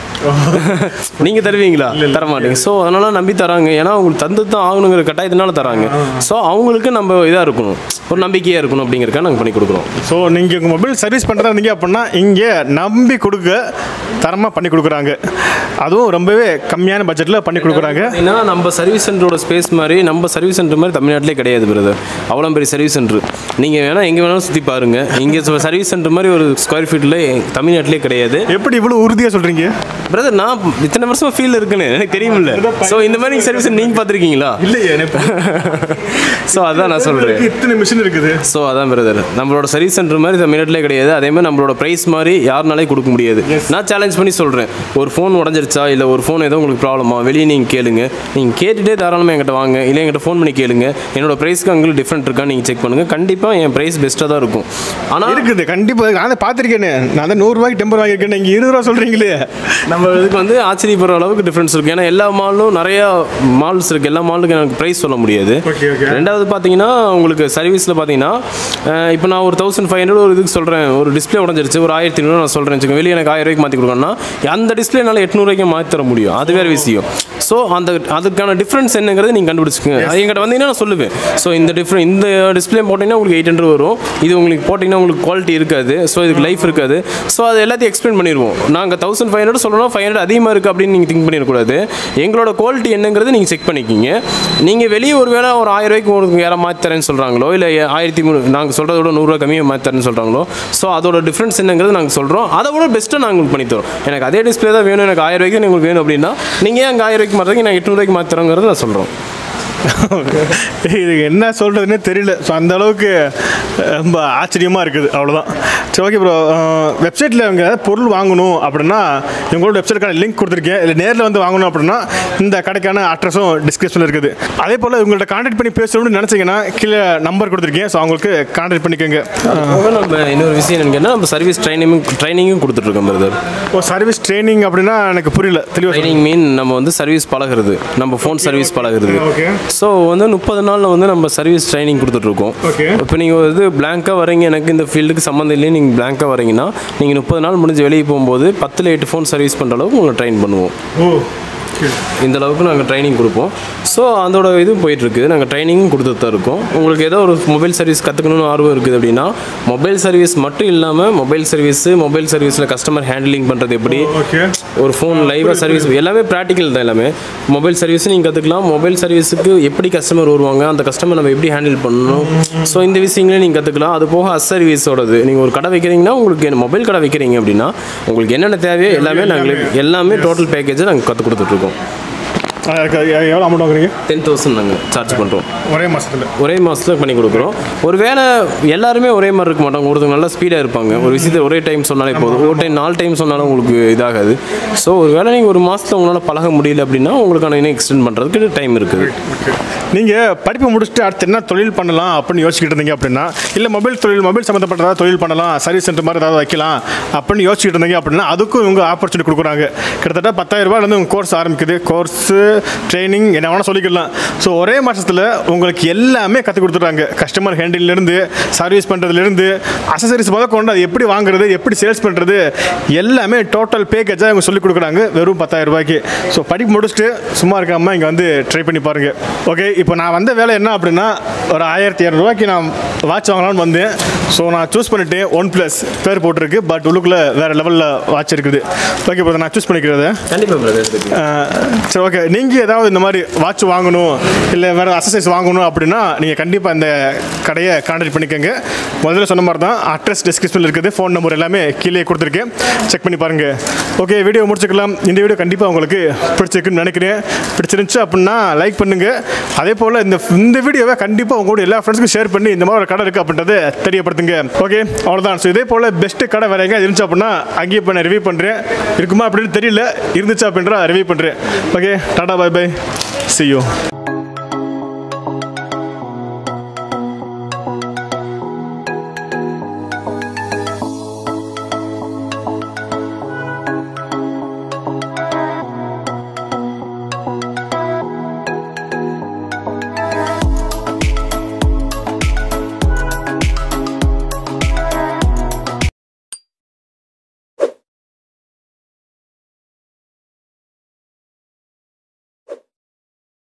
நீங்கள் தருவீங்களா? தரமாட்டீங்க. ஸோ அதனால நம்பி தராங்க. ஏன்னா அவங்களுக்கு தந்து தான் ஆகணுங்கிற கட்டாயத்தினால தராங்க. ஸோ அவங்களுக்கு நம்ம இதாக இருக்கணும். ஒரு நம்பிக்கையாக இருக்கணும் அப்படிங்கிறக்காக நாங்கள் பண்ணி கொடுக்குறோம். ஸோ நீங்கள் உங்கள் மொபைல் சர்வீஸ் பண்ணுறதா இருந்தீங்க அப்படின்னா இங்கே நம்பி கொடுக்க தரமாக பண்ணி கொடுக்குறாங்க. அதுவும் ரொம்பவே கம்மியான பட்ஜெட்டில் பண்ணி கொடுக்குறாங்க. ஏன்னா நம்ம சர்வீஸ் சென்டரோட ஸ்பேஸ் மாதிரி நம்ம சர்வீஸ் சென்டர் மாதிரி தமிழ்நாட்டிலே கிடையாது பிரதர். அவ்வளோ பெரிய சர்வீஸ் சென்டர் நீங்கள் வேணால் எங்கே வேணாலும் சுற்றி பாருங்கள். இங்கே சர்வீஸ் சென்டர் மாதிரி ஒரு ஸ்கொயர் ஃபீட்டில் தமிழ்நாட்டிலே கிடையாது. எப்படி இவ்வளோ உறுதியாக சொல்கிறீங்க பிரதர்? நான் இத்தனை வருஷமாக ஃபீல் இருக்குன்னு எனக்கு தெரியுமில்ல. ஸோ இந்த மாதிரி சர்வீஸ் நீங்கள் பார்த்துருக்கீங்களா? இல்லையே. ஸோ அதான் நான் சொல்கிறேன், இத்தனை மிஷின் இருக்குது. ஸோ அதான் பிரதர், நம்மளோட சர்வீஸ் சென்டர் மாதிரி தமிழ்நாட்டிலே கிடையாது. அதே மாதிரி நம்மளோட ப்ரைஸ் மாதிரி யாருனாலே கொடுக்க முடியாது. நான் சேலஞ்ச் பண்ணி சொல்கிறேன், ஒரு ஃபோன் உடஞ்சிருச்சா இல்லை ஒரு ஃபோன் ஏதோ உங்களுக்கு ப்ராப்ளமா வெளியே நீங்கள் கேளுங்க. நீங்கள் கேட்டுகிட்டே தாராளமாக என்கிட்ட வாங்க, இல்லை என்கிட்ட ஃபோன் பண்ணி கேளுங்க. என்னோட ப்ரைஸ்க்கு அங்கே டிஃப்ரெண்ட் இருக்கான்னு நீங்கள் செக் பண்ணுங்கள். கண்டிப்பாக என் ப்ரைஸ் பெஸ்ட்டாக தான் இருக்கும். ஆனால் இருக்குது கண்டிப்பாக. நான் அதை பார்த்துருக்கேனே. நான் தான் நூறுரூவாய்க்கு டெம்பர் வாங்கியிருக்கேன், நீங்கள் இருபது ரூபா சொல்கிறீங்களே. நம்ம இதுக்கு வந்து ஆச்சரியப்படுற அளவுக்கு டிஃப்ரென்ஸ் இருக்குது. ஏன்னா எல்லா மாலும் நிறையா மால்ஸ் இருக்குது. எல்லா மாலுக்கும் எனக்கு ப்ரைஸ் சொல்ல முடியாது. ரெண்டாவது பார்த்தீங்கன்னா உங்களுக்கு சர்வீஸில் பார்த்தீங்கன்னா இப்போ நான் ஒரு தௌசண்ட் ஃபைவ் ஹண்ட்ரட் ஒரு இதுக்கு சொல்கிறேன், ஒரு டிஸ்பிளே உடஞ்சிருச்சு ஒரு ஆயிரத்தி ஐநூறு நான் சொல்கிறேன் வச்சுக்கோங்க, வெளியே எனக்கு ஆயிரம் ரூபாய்க்கு மாற்றி கொடுக்கணும்னா அந்த டிஸ்பிளேனால எட்நூறுவாய்க்கு மாற்றி தர முடியும். அது வேறு விஷயம். ஸோ அந்த அதுக்கான டிஃப்ரென்ஸ் என்னங்கிறது நீங்கள் கண்டுபிடிச்சிக்கோங்க. அது எங்கிட்ட வந்தீங்கன்னா நான் சொல்லுவேன். ஸோ இந்த டிஃப்ரெண்ட் இந்த டிஸ்பிளே போட்டிங்கன்னா உங்களுக்கு எயிட் ஹண்ட்ரட் வரும், இது உங்களுக்கு போட்டிங்கன்னா உங்களுக்கு குவாலிட்டி இருக்காது, ஸோ இதுக்கு லைஃப் இருக்காது. ஸோ அது எல்லாத்தையும் எக்ஸ்பிளைன் பண்ணிடுவோம். நாங்கள் தௌசண்ட் ஃபைவ் ஹண்ட்ரட் சொல்லணும், ஃபைவ் ஹண்ட்ரட் அதிகமாக இருக்குது அப்படின்னு நீங்கள் திங்க் பண்ணிடக்கூடாது. எங்களோட குவாலிட்டி என்னங்கிறது நீங்கள் செக் பண்ணிக்கிங்க. நீங்கள் வெளியே ஒரு வேளை ஒரு ஆயிரம் ரூபாய்க்கு உங்களுக்கு யாராவது மாற்றி தரேன்னு சொல்கிறாங்களோ, இல்லை ஆயிரத்தி மூணு நாங்கள் சொல்கிறதோட நூறுரூவா கம்மியாக மாற்றி தரேன்னு சொல்கிறாங்களோ, ஸோ அதோட டிஃப்ரென்ஸ் என்னங்கிறது நாங்கள் சொல்கிறோம். அதை விட பெஸ்ட்டாக நாங்கள் உங்களுக்கு பண்ணித்தரோம். எனக்கு அதே டிஸ்பிளே தான் வேணும், எனக்கு ஆயிரம் ரூபாய்க்கு உங்களுக்கு வேணும் அப்படின்னா நீங்கள் அங்கே ஆயிரம் ரூபாய்க்கு மாற்றுறதுக்கு நான் எட்நூறுவாய்க்கு மாற்றி தரோங்கிறது நான் சொல்கிறோம். இது என்ன சொல்கிறதுனே தெரியல. ஸோ அந்த அளவுக்கு ரொம்ப ஆச்சரியமாக இருக்குது. அவ்வளோதான். சரி, ஓகே ப்ரோ. வெப்சைட்டில் அவங்க பொருள் வாங்கணும் அப்படின்னா எங்களோட வெப்சைட்டுக்கான லிங்க் கொடுத்துருக்கேன். இல்லை நேரில் வந்து வாங்கணும் அப்படின்னா இந்த கடைக்கான அட்ரஸும் டிஸ்கிரிப்ஷனில் இருக்குது. அதே போல் உங்கள்கிட்ட கான்டாக்ட் பண்ணி பேசணும்னு நினச்சிங்கன்னா கீழே நம்பர் கொடுத்துருக்கேன். ஸோ அவங்களுக்கு கான்டாக்ட் பண்ணிக்கோங்க. நம்ம இன்னொரு விஷயம் என்னன்னா நம்ம சர்வீஸ் ட்ரைனிங் ட்ரைனிங்கும் கொடுத்துட்ருக்கோம் பிரதர். ஓ, சர்வீஸ் ட்ரைனிங் அப்படின்னா எனக்கு புரியல தெளிவாக. ட்ரைனிங் மீன் நம்ம வந்து சர்வீஸ் பழகிறது, நம்ம ஃபோன் சர்வீஸ் பழகிறது. ஓகே. ஸோ வந்து முப்பது நாளில் வந்து நம்ம சர்வீஸ் ட்ரைனிங் கொடுத்துட்ருக்கோம். இப்போ நீங்கள் வந்து பிளாங்காக வரீங்க, எனக்கு இந்த ஃபீல்டுக்கு சம்மந்தம் இல்லையே, நீங்கள் பிளாங்காக வரீங்கன்னா நீங்கள் முப்பது நாள் முடிஞ்சு வெளியே போகும்போது பத்தில் எட்டு ஃபோன் சர்வீஸ் பண்ணுற அளவுக்கு உங்களை ட்ரைன் பண்ணுவோம். இந்த அளவுக்கு நாங்கள் ட்ரைனிங் கொடுப்போம். ஸோ அதோட இதுவும் போயிட்டுருக்கு. நாங்கள் ட்ரைனிங்கும் கொடுத்துட்டு தான் இருக்கோம். உங்களுக்கு ஏதோ ஒரு மொபைல் சர்வீஸ் கற்றுக்கணும்னு ஆர்வம் இருக்குது அப்படின்னா மொபைல் சர்வீஸ் மட்டும் இல்லாமல் மொபைல் சர்வீஸு மொபைல் சர்வீஸில் கஸ்டமர் ஹேண்டிலிங் பண்ணுறது எப்படி, ஒரு ஃபோன் லைவாக சர்வீஸ் எல்லாமே ப்ராக்டிக்கல் தான். எல்லாமே மொபைல் சர்வீஸும் நீங்கள் கற்றுக்கலாம். மொபைல் சர்வீஸுக்கு எப்படி கஸ்டமர் வருவாங்க, அந்த கஸ்டமர் நம்ம எப்படி ஹேண்டில் பண்ணணும், ஸோ இந்த விஷயங்களே நீங்கள் கற்றுக்கலாம். அது போக அசர்வீஸோடது நீங்கள் ஒரு கடை வைக்கிறீங்கன்னா உங்களுக்கு மொபைல் கடை வைக்கிறீங்க அப்படின்னா உங்களுக்கு என்னென்ன தேவையோ எல்லாமே நாங்கள் எல்லாமே டோட்டல் பேக்கேஜை நாங்கள் கற்றுக் கொடுத்துட்ருக்கோம். எவ்வளோ அமௌண்ட் வாங்குறீங்க? டென் தௌசண்ட் நாங்கள் சார்ஜ் பண்ணுறோம். ஒரே மாதத்தில் ஒரே மாதத்தில் பண்ணி கொடுக்குறோம். ஒரு வேளை எல்லாருமே ஒரே மாதிரி இருக்க மாட்டாங்க. ஒருத்தவங்க நல்லா ஸ்பீடாக இருப்பாங்க. ஒரு விஷயத்தை ஒரே டைம் சொன்னாலே போதும். ஒரு டைம் நாலு டைம் சொன்னாலும் உங்களுக்கு இதாகாது. ஸோ ஒரு வேளை நீங்கள் ஒரு மாதத்தில் உங்களால் பழக முடியல அப்படின்னா உங்களுக்கான இன்னும் எக்ஸ்டெண்ட் பண்ணுறதுக்கு டைம் இருக்குது. நீங்கள் படிப்பு முடிச்சுட்டு அடுத்து என்ன தொழில் பண்ணலாம் அப்படின்னு யோசிச்சுட்டு இருந்தீங்க அப்படின்னா, இல்லை மொபைல் தொழில் மொபைல் சம்மந்தப்பட்டதாக தொழில் பண்ணலாம், சர்வீஸ் சென்டர் மாதிரி ஏதாவது வைக்கலாம் அப்படின்னு யோசிச்சுட்டு இருந்தீங்க அப்படின்னா அதுக்கும் இவங்க ஆப்பர்ச்சுனிட்டி கொடுக்குறாங்க. கிட்டத்தட்ட பத்தாயிரம் ரூபாயிலேருந்து உங்கள் கோர்ஸ் ஆரம்பிக்குது. கோர்ஸு ட்ரைனிங் என்ன வேணால் சொல்லிக்கலாம். ஸோ ஒரே மாதத்தில் உங்களுக்கு எல்லாமே கற்றுக் கொடுத்துட்றாங்க. கஸ்டமர் ஹேண்டில்லேருந்து சர்வீஸ் பண்ணுறதுலேருந்து அக்சசரிஸ் முதல் கொண்டு அது எப்படி வாங்குறது, எப்படி சேல்ஸ் பண்ணுறது எல்லாமே டோட்டல் பேக்கேஜாக இவங்க சொல்லிக் கொடுக்குறாங்க வெறும் பத்தாயிரம் ரூபாய்க்கு. ஸோ படிப்பு முடிச்சுட்டு சும்மா இருக்காமல் இங்கே வந்து ட்ரை பண்ணி பாருங்கள். ஓகே, இப்போ நான் வந்த வேலை என்ன அப்படின்னா ஒரு ஆயிரத்தி இரநூறுவாய்க்கு நான் வாட்ச் வாங்கலாம்னு வந்தேன். ஸோ நான் சூஸ் பண்ணிவிட்டேன். ஒன் ப்ளஸ் பேர் போட்டிருக்கு, பட் உள்ளுக்குள்ளே வேறு லெவலில் வாட்ச் இருக்குது. ஓகே ப்ரோ, நான் சூஸ் பண்ணிக்கிறது. கண்டிப்பாக. சரி, ஓகே. நீங்கள் ஏதாவது இந்த மாதிரி வாட்ச் வாங்கணும் இல்லை வேறு அக்சசரிஸ் வாங்கணும் அப்படின்னா நீங்கள் கண்டிப்பாக இந்த கடையை கான்டாக்ட் பண்ணிக்கோங்க. முதல்ல சொன்ன மாதிரி தான் அட்ரஸ் டிஸ்கிரிப்ஷனில் இருக்குது. ஃபோன் நம்பர் எல்லாமே கீழே கொடுத்துருக்கேன், செக் பண்ணி பாருங்கள். ஓகே, வீடியோ முடிச்சுக்கலாம். இந்த வீடியோ கண்டிப்பாக உங்களுக்கு பிடிச்சிருக்குன்னு நினைக்கிறேன். பிடிச்சிருந்துச்சு அப்படின்னா லைக் பண்ணுங்கள். அதே போல் இந்த இந்த வீடியோவை கண்டிப்பாக உங்களோட எல்லா ஃப்ரெண்ட்ஸுக்கும் ஷேர் பண்ணி இந்த மாதிரி ஒரு கடை இருக்குது அப்படின்றத தெரியப்படுத்துங்க. ஓகே, அவ்வளோதான். ஸோ இதே போல் பெஸ்ட்டு கடை வேறு எங்கே இருந்துச்சு அப்படின்னா அங்கேயே இப்போ நான் ரிவ்யூ பண்ணுறேன். இருக்குமா அப்படின்னு தெரியல, இருந்துச்சா அப்படின்ற ரிவ்யூ பண்ணுறேன். ஓகே, டாடா, பை பை, see you.